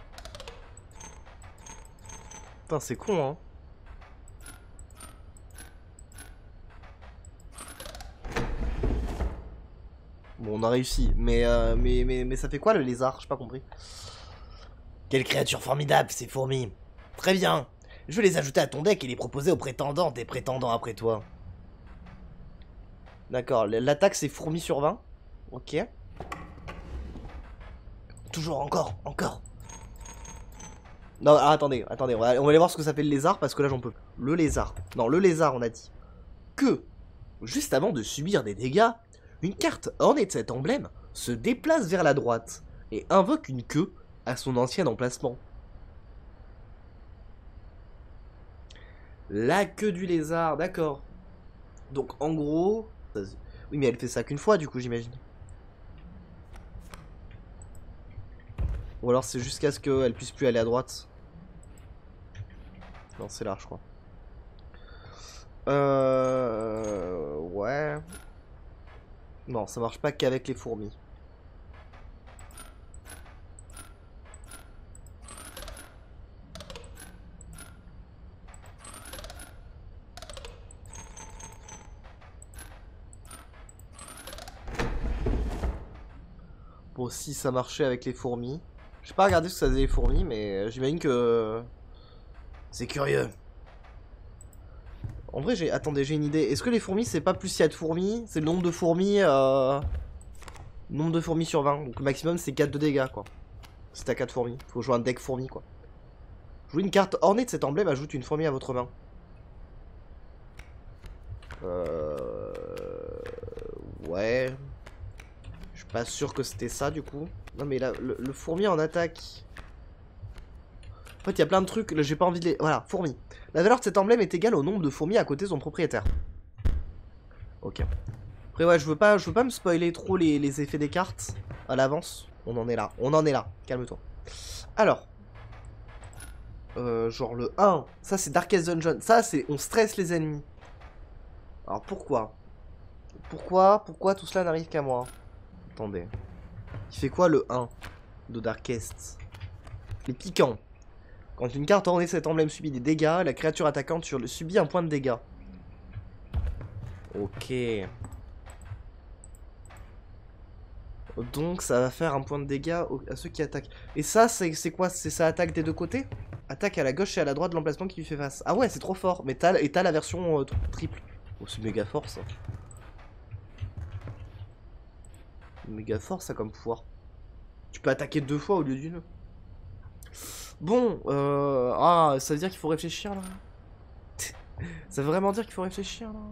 Putain, c'est con, hein. Bon, on a réussi, mais ça fait quoi le lézard? J'ai pas compris. Quelle créature formidable, ces fourmis. Très bien. Je vais les ajouter à ton deck et les proposer aux prétendants des prétendants après toi. D'accord, l'attaque c'est fourmi sur 20. Ok. Toujours, encore. Non, alors, attendez, on va aller voir ce que ça fait le lézard parce que là j'en peux plus. Le lézard. Non, le lézard, on a dit que, juste avant de subir des dégâts, une carte ornée de cet emblème se déplace vers la droite et invoque une queue à son ancien emplacement. La queue du lézard, d'accord. Donc en gros... Oui mais elle fait ça qu'une fois du coup j'imagine. Ou alors c'est jusqu'à ce qu'elle puisse plus aller à droite. Non c'est là je crois. Ouais. Non ça marche pas qu'avec les fourmis. Bon, si ça marchait avec les fourmis. J'ai pas regardé ce que ça faisait les fourmis, mais j'imagine que... C'est curieux. En vrai, attendez, j'ai une idée. Est-ce que les fourmis, c'est pas plus s'il y a de fourmis? C'est le nombre de fourmis... Nombre de fourmis sur 20. Donc le maximum, c'est 4 de dégâts, quoi. Si t'as 4 fourmis. Faut jouer un deck fourmis, quoi. Jouer une carte ornée de cet emblème, ajoute une fourmi à votre main. Ouais... Je suis pas sûr que c'était ça du coup. Non mais là, le fourmi en attaque. En fait il y a plein de trucs, j'ai pas envie de les... Voilà, fourmi. La valeur de cet emblème est égale au nombre de fourmis à côté de son propriétaire. Ok. Après ouais, je veux pas me spoiler trop les effets des cartes à l'avance. On en est là, calme-toi. Alors. Genre le 1, ça c'est Darkest Dungeon. Ça c'est on stresse les ennemis. Alors pourquoi tout cela n'arrive qu'à moi? Attendez. Il fait quoi le 1 de Darkest? Les piquants. Quand une carte ornée de cet emblème subit des dégâts, la créature attaquante subit un point de dégâts. Ok. Donc ça va faire un point de dégâts à ceux qui attaquent. Et ça, c'est quoi? C'est ça attaque des deux côtés? Attaque à la gauche et à la droite de l'emplacement qui lui fait face. Ah ouais, c'est trop fort. Mais t'as la version triple. Oh, c'est méga fort ça. Méga fort ça comme pouvoir. Tu peux attaquer 2 fois au lieu d'une. Bon, ah, ça veut dire qu'il faut réfléchir là. Ça veut vraiment dire qu'il faut réfléchir là.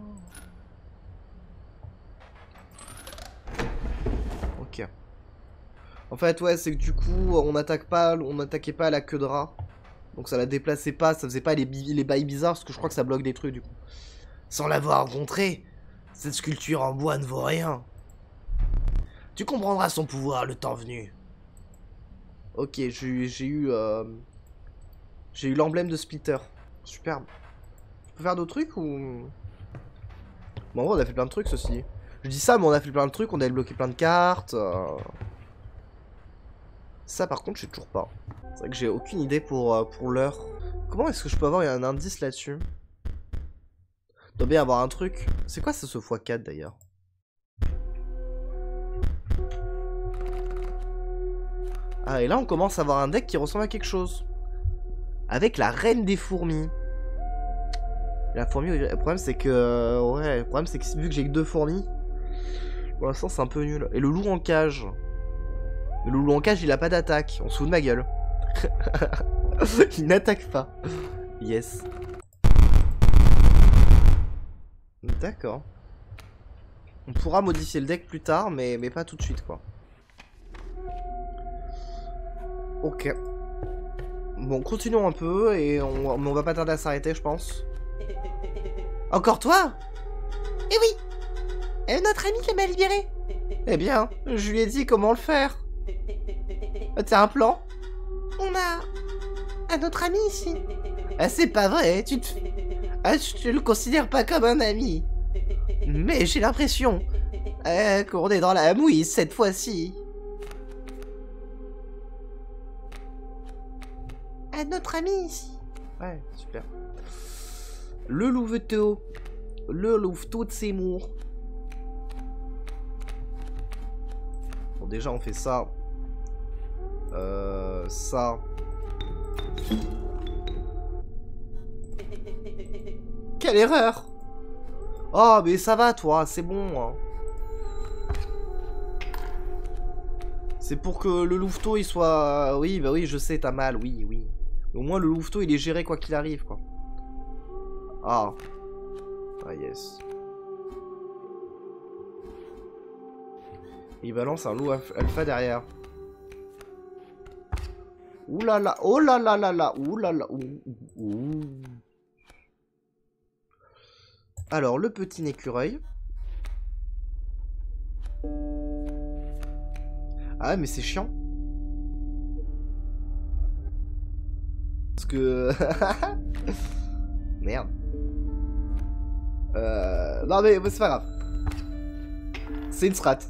Ok. En fait, ouais, c'est que du coup, on attaquait pas à la queue de rat. Donc ça la déplaçait pas, ça faisait pas les bails bizarres parce que je crois que ça bloque des trucs du coup. Sans l'avoir rencontré, cette sculpture en bois ne vaut rien. Tu comprendras son pouvoir le temps venu. Ok, j'ai eu l'emblème de Splitter. Superbe. Je peux faire d'autres trucs ou... Bon, en vrai, on a fait plein de trucs, ceci. Je dis ça, mais on a fait plein de trucs, on a débloqué plein de cartes. Ça, par contre, je sais toujours pas. C'est vrai que j'ai aucune idée pour l'heure. Comment est-ce que je peux avoir un indice là-dessus? Il doit bien avoir un truc. C'est quoi ce x4 d'ailleurs? Ah, et là, on commence à avoir un deck qui ressemble à quelque chose. Avec la reine des fourmis. La fourmi, le problème c'est que... ouais, le problème c'est que vu que j'ai que 2 fourmis, pour l'instant c'est un peu nul. Et le loup en cage. Le loup en cage, il a pas d'attaque. On se fout de ma gueule. Il n'attaque pas. Yes. D'accord. On pourra modifier le deck plus tard, mais pas tout de suite, quoi. Ok. Bon, continuons un peu, et on va pas tarder à s'arrêter, je pense. Encore toi? Eh oui. Notre ami m'a libéré. Eh bien, je lui ai dit comment le faire. T'as un plan? On a un autre ami ici. Ah, c'est pas vrai, tu le considères pas comme un ami. Mais j'ai l'impression qu'on est dans la mouise cette fois-ci. Un autre ami ici. Ouais, super. Le louveteau. Le louveteau de Seymour. Bon, déjà, on fait ça. Ça. Quelle erreur! Oh, mais ça va, toi, c'est bon. Hein. C'est pour que le louveteau, il soit... Oui, bah oui, je sais, t'as mal, oui, oui. Mais au moins, le louveteau, il est géré quoi qu'il arrive, quoi. Ah. Ah, yes. Il balance un loup alpha derrière. Ouh là là, oh là là là là, ouh là là, ouh. Alors, le petit écureuil. Ah, mais c'est chiant. Parce que... Merde. Non mais c'est pas grave. C'est une strat.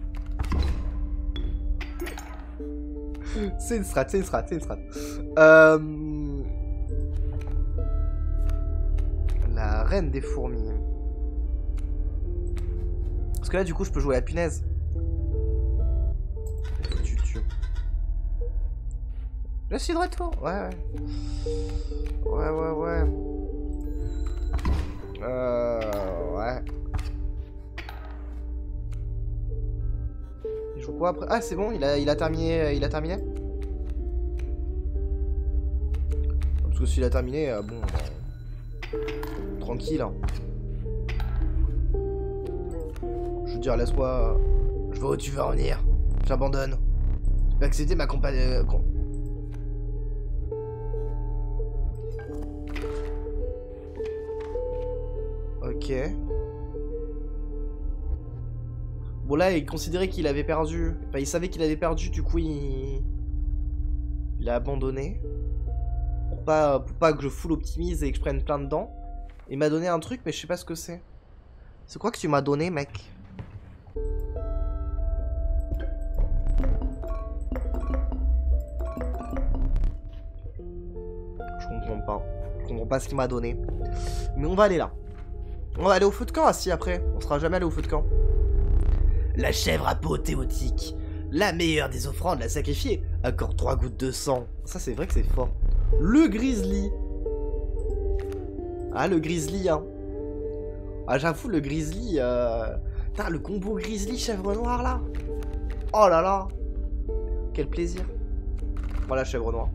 C'est une strat, c'est une strat, c'est une strat. La reine des fourmis. Parce que là, du coup, je peux jouer à la punaise. Tu tues. Je suis de retour. Ouais, ouais. Ouais, ouais, ouais. Ouais. Il joue quoi après? Ah, c'est bon, il a terminé. Il a terminé. Parce que s'il a terminé, bon. Tranquille. Hein. Je veux dire, laisse-moi. Je vois où tu veux en venir. J'abandonne. Tu peux accepter ma compagne. Ok. Bon là, il considérait qu'il avait perdu. Enfin, il savait qu'il avait perdu, du coup, il a abandonné. Pour pas que je full optimise et que je prenne plein de dents. Il m'a donné un truc, mais je sais pas ce que c'est. C'est quoi que tu m'as donné, mec? Je comprends pas. Je comprends pas ce qu'il m'a donné. Mais on va aller là. On va aller au feu de camp, assis après. On sera jamais allé au feu de camp. La chèvre apothéotique, la meilleure des offrandes, la sacrifier, accorde 3 gouttes de sang. Ça, c'est vrai que c'est fort. Le grizzly. Ah, le grizzly, hein. Ah, j'avoue, le grizzly... Putain, le combo grizzly chèvre noire, là. Oh là là. Quel plaisir. Voilà, chèvre noire.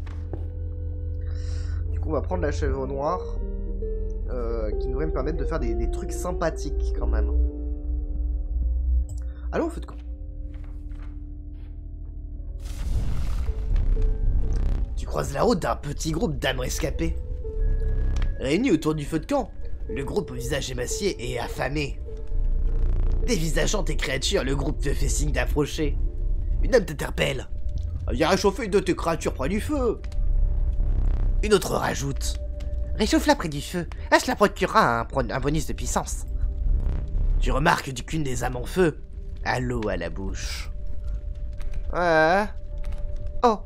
Du coup, on va prendre la chèvre noire. Qui devrait me permettre de faire des trucs sympathiques, quand même. Allons au feu de camp. Tu croises la route d'un petit groupe d'âmes rescapées. Réunis autour du feu de camp, le groupe au visage émacié et affamé. Dévisageant tes créatures, le groupe te fait signe d'approcher. Une âme t'interpelle. Viens réchauffer une de tes créatures près du feu. Une autre rajoute. Réchauffe-la près du feu, cela procurera un bonus de puissance. Tu remarques qu'une des âmes en feu a l'eau à la bouche. Ouais. Oh.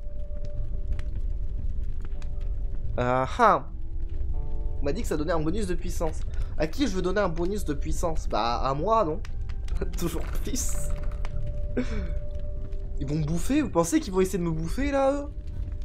Ah. On m'a dit que ça donnait un bonus de puissance. À qui je veux donner un bonus de puissance? Bah, à moi, non? Toujours plus. Ils vont me bouffer? Vous pensez qu'ils vont essayer de me bouffer, là, eux?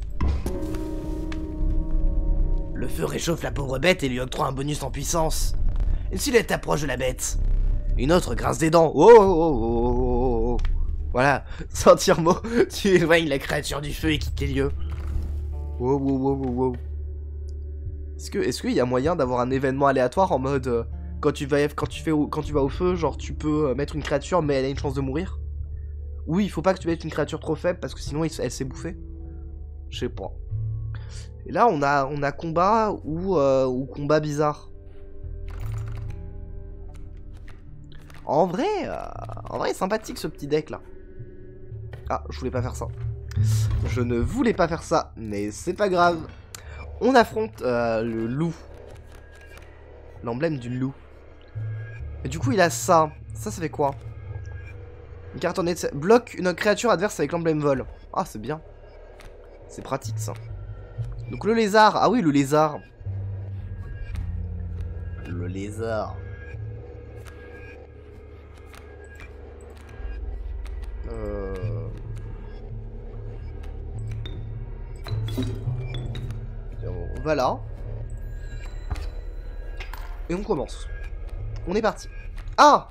Le feu réchauffe la pauvre bête et lui octroie un bonus en puissance. Une silhouette approche de la bête. Une autre grince des dents. Oh, oh, oh, oh, oh, oh. Voilà, sans tire-mot, tu éloignes la créature du feu et quittes les lieux. Wow, wow, wow, wow, wow. Est-ce qu'il y a moyen d'avoir un événement aléatoire en mode quand tu vas au feu, genre tu peux mettre une créature mais elle a une chance de mourir? Oui, il faut pas que tu mettes une créature trop faible parce que sinon elle s'est bouffée. Je sais pas. Et là on a combat ou combat bizarre. En vrai sympathique ce petit deck là. Ah, je voulais pas faire ça. Je ne voulais pas faire ça, mais c'est pas grave. On affronte le loup. L'emblème du loup. Et du coup, il a ça. Ça fait quoi? Une carte en est... Bloque une créature adverse avec l'emblème vol. Ah, c'est bien. C'est pratique, ça. Donc le lézard. Ah oui, le lézard. Le lézard. Voilà. Et on commence. On est parti. Ah!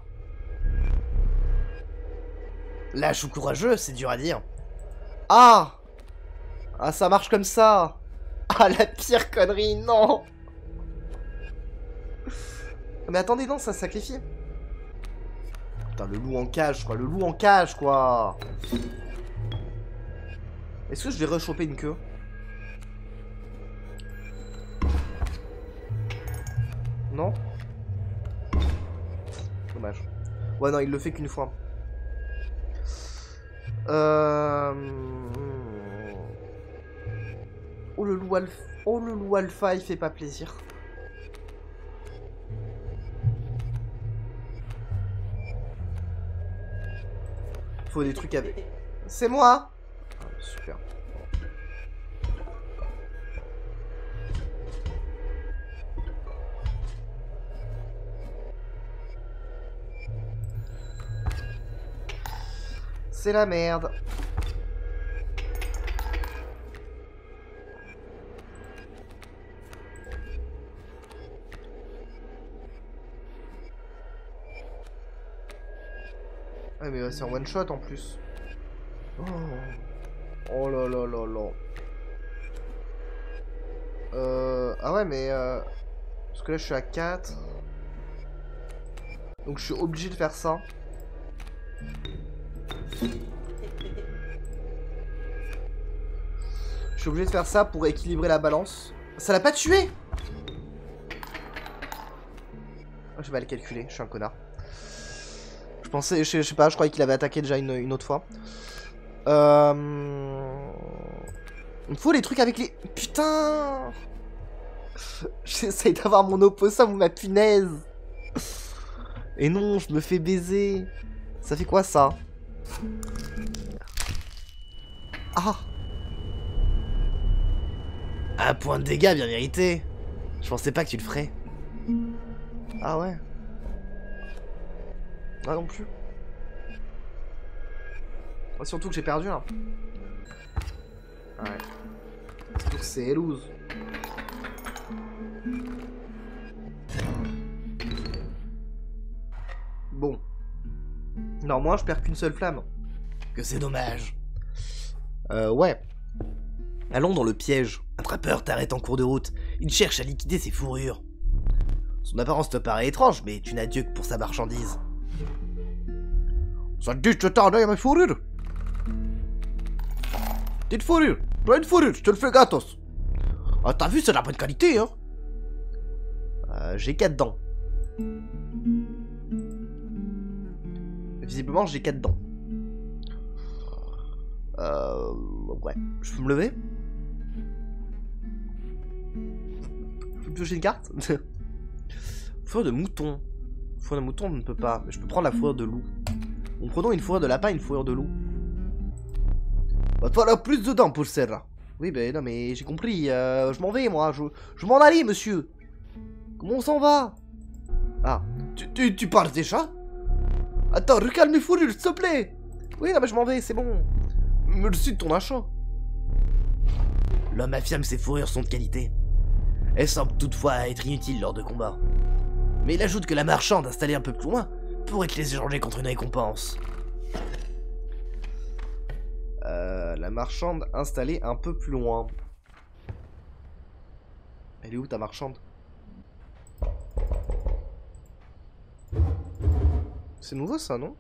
Lâche ou courageux, c'est dur à dire. Ah! Ah, ça marche comme ça. Ah, la pire connerie, non! Mais attendez, non, ça se sacrifie. Putain, le loup en cage, quoi. Le loup en cage, quoi. Est-ce que je vais rechoper une queue? Non? Dommage. Ouais, non, il le fait qu'une fois. Oh, le loup alpha. Oh, le loup alpha, il fait pas plaisir. Faut des trucs avec. C'est moi! Ah, super. C'est la merde. Ouais, mais c'est en one shot en plus. Oh, oh là là là là. Ah ouais, mais parce que là je suis à 4. Donc je suis obligé de faire ça. Je suis obligé de faire ça pour équilibrer la balance. Ça l'a pas tué! Oh, j'ai mal calculé, je suis un connard. Je pensais, je sais pas, je croyais qu'il avait attaqué déjà une autre fois. Il me faut les trucs avec les... Putain! J'essaye d'avoir mon opossum ou ma punaise. Et non, je me fais baiser. Ça fait quoi ça? Ah! Un point de dégâts bien mérité. Je pensais pas que tu le ferais. Ah ouais? Ah non plus. Oh, surtout que j'ai perdu là. Ouais. Surtout que c'est loose. Bon. Non, moi je perds qu'une seule flamme. Que c'est dommage. Ouais. Allons dans le piège. Un trappeur t'arrête en cours de route. Il cherche à liquider ses fourrures. Son apparence te paraît étrange, mais tu n'as Dieu que pour sa marchandise. Ça te dit que tu t'en à mes fourrures? Petite fourrure, plein de fourrure, je te le fais gratos. Ah, t'as vu, c'est de la bonne qualité, hein? J'ai 4 dents. Visiblement, j'ai 4 dents. Ouais. Je peux me lever? Je peux piocher une carte? Fourrure de mouton. Fourrure de mouton, on ne peut pas. Mais je peux prendre la fourrure de loup. Donc prenons une fourrure de lapin et une fourrure de loup. Va te falloir plus de dents pour ça. Oui, ben non, mais j'ai compris. Je m'en vais, moi. Je m'en allais, monsieur. Comment on s'en va? Ah. Tu parles déjà? Attends, recale mes fourrures, s'il te plaît. Oui, non, mais je m'en vais, c'est bon. Merci de ton achat. L'homme affirme que ses fourrures sont de qualité. Elles semblent toutefois être inutiles lors de combats. Mais il ajoute que la marchande installée un peu plus loin pourrait te les échanger contre une récompense. La marchande installée un peu plus loin. Elle est où ta marchande? C'est nouveau ça, non?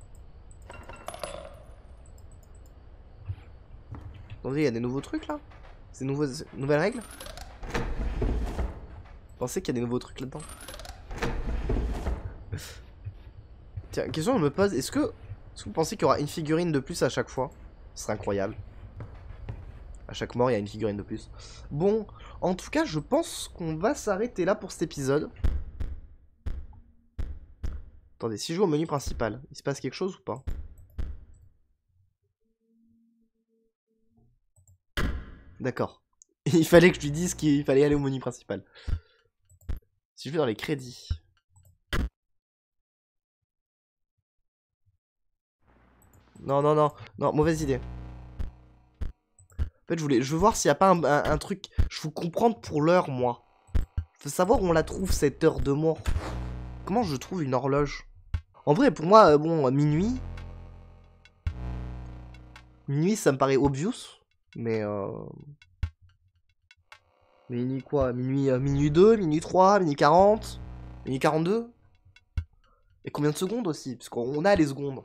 Attendez, il y a des nouveaux trucs là? C'est nouvelles règles? Vous pensez qu'il y a des nouveaux trucs là-dedans? Tiens, question je me pose, est-ce que vous pensez qu'il y aura une figurine de plus à chaque fois? Ce serait incroyable. À chaque mort, il y a une figurine de plus. Bon, en tout cas, je pense qu'on va s'arrêter là pour cet épisode. Attendez, si je joue au menu principal, il se passe quelque chose ou pas? D'accord. Il fallait que je lui dise qu'il fallait aller au menu principal. Si je vais dans les crédits... Non, non, non, non, mauvaise idée. En fait, je veux voir s'il n'y a pas un truc... Je veux comprendre pour l'heure, moi. Je veux savoir où on la trouve, cette heure de mort. Comment je trouve une horloge? En vrai, pour moi, bon, minuit... Minuit, ça me paraît obvious. Mais, Minuit quoi? Minuit 2, minuit 3, minuit 40, minuit 42? Et combien de secondes aussi? Parce qu'on a les secondes.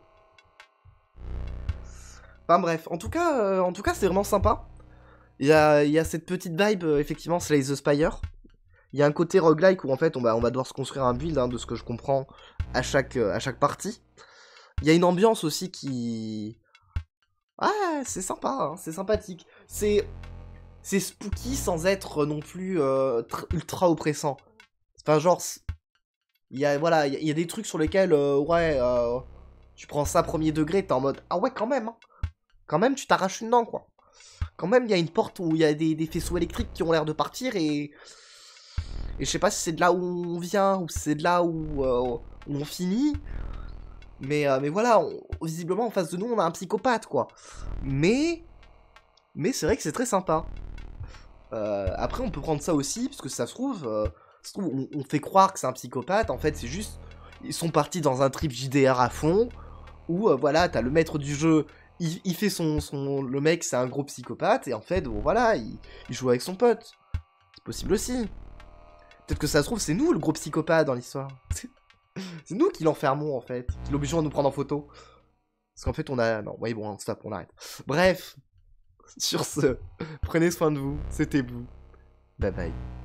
Enfin bref, en tout cas c'est vraiment sympa. Il y a cette petite vibe, effectivement, Slay the Spire. Il y a un côté roguelike où en fait on va devoir se construire un build, hein, de ce que je comprends, à chaque partie. Il y a une ambiance aussi qui... Ah, c'est sympa, hein, c'est sympathique. C'est spooky sans être non plus ultra oppressant. Enfin genre, il y a des trucs sur lesquels, tu prends ça premier degré, t'es en mode, ah ouais quand même, hein. Quand même tu t'arraches une dent quoi. Quand même il y a une porte où il y a des faisceaux électriques qui ont l'air de partir et je sais pas si c'est de là où on vient ou si c'est de là où on finit. Mais voilà, visiblement en face de nous on a un psychopathe quoi. Mais c'est vrai que c'est très sympa. Après on peut prendre ça aussi, parce que ça se trouve, on fait croire que c'est un psychopathe, en fait c'est juste, ils sont partis dans un trip JDR à fond, où voilà, t'as le maître du jeu, il fait le mec c'est un gros psychopathe, et en fait, bon, voilà, il joue avec son pote. C'est possible aussi. Peut-être que ça se trouve c'est nous le gros psychopathe dans l'histoire. C'est nous qui l'enfermons en fait, qui l'obligeons à nous prendre en photo. Parce qu'en fait on a... Non, oui bon, stop, on arrête. Bref, sur ce, prenez soin de vous, c'était vous. Bye bye.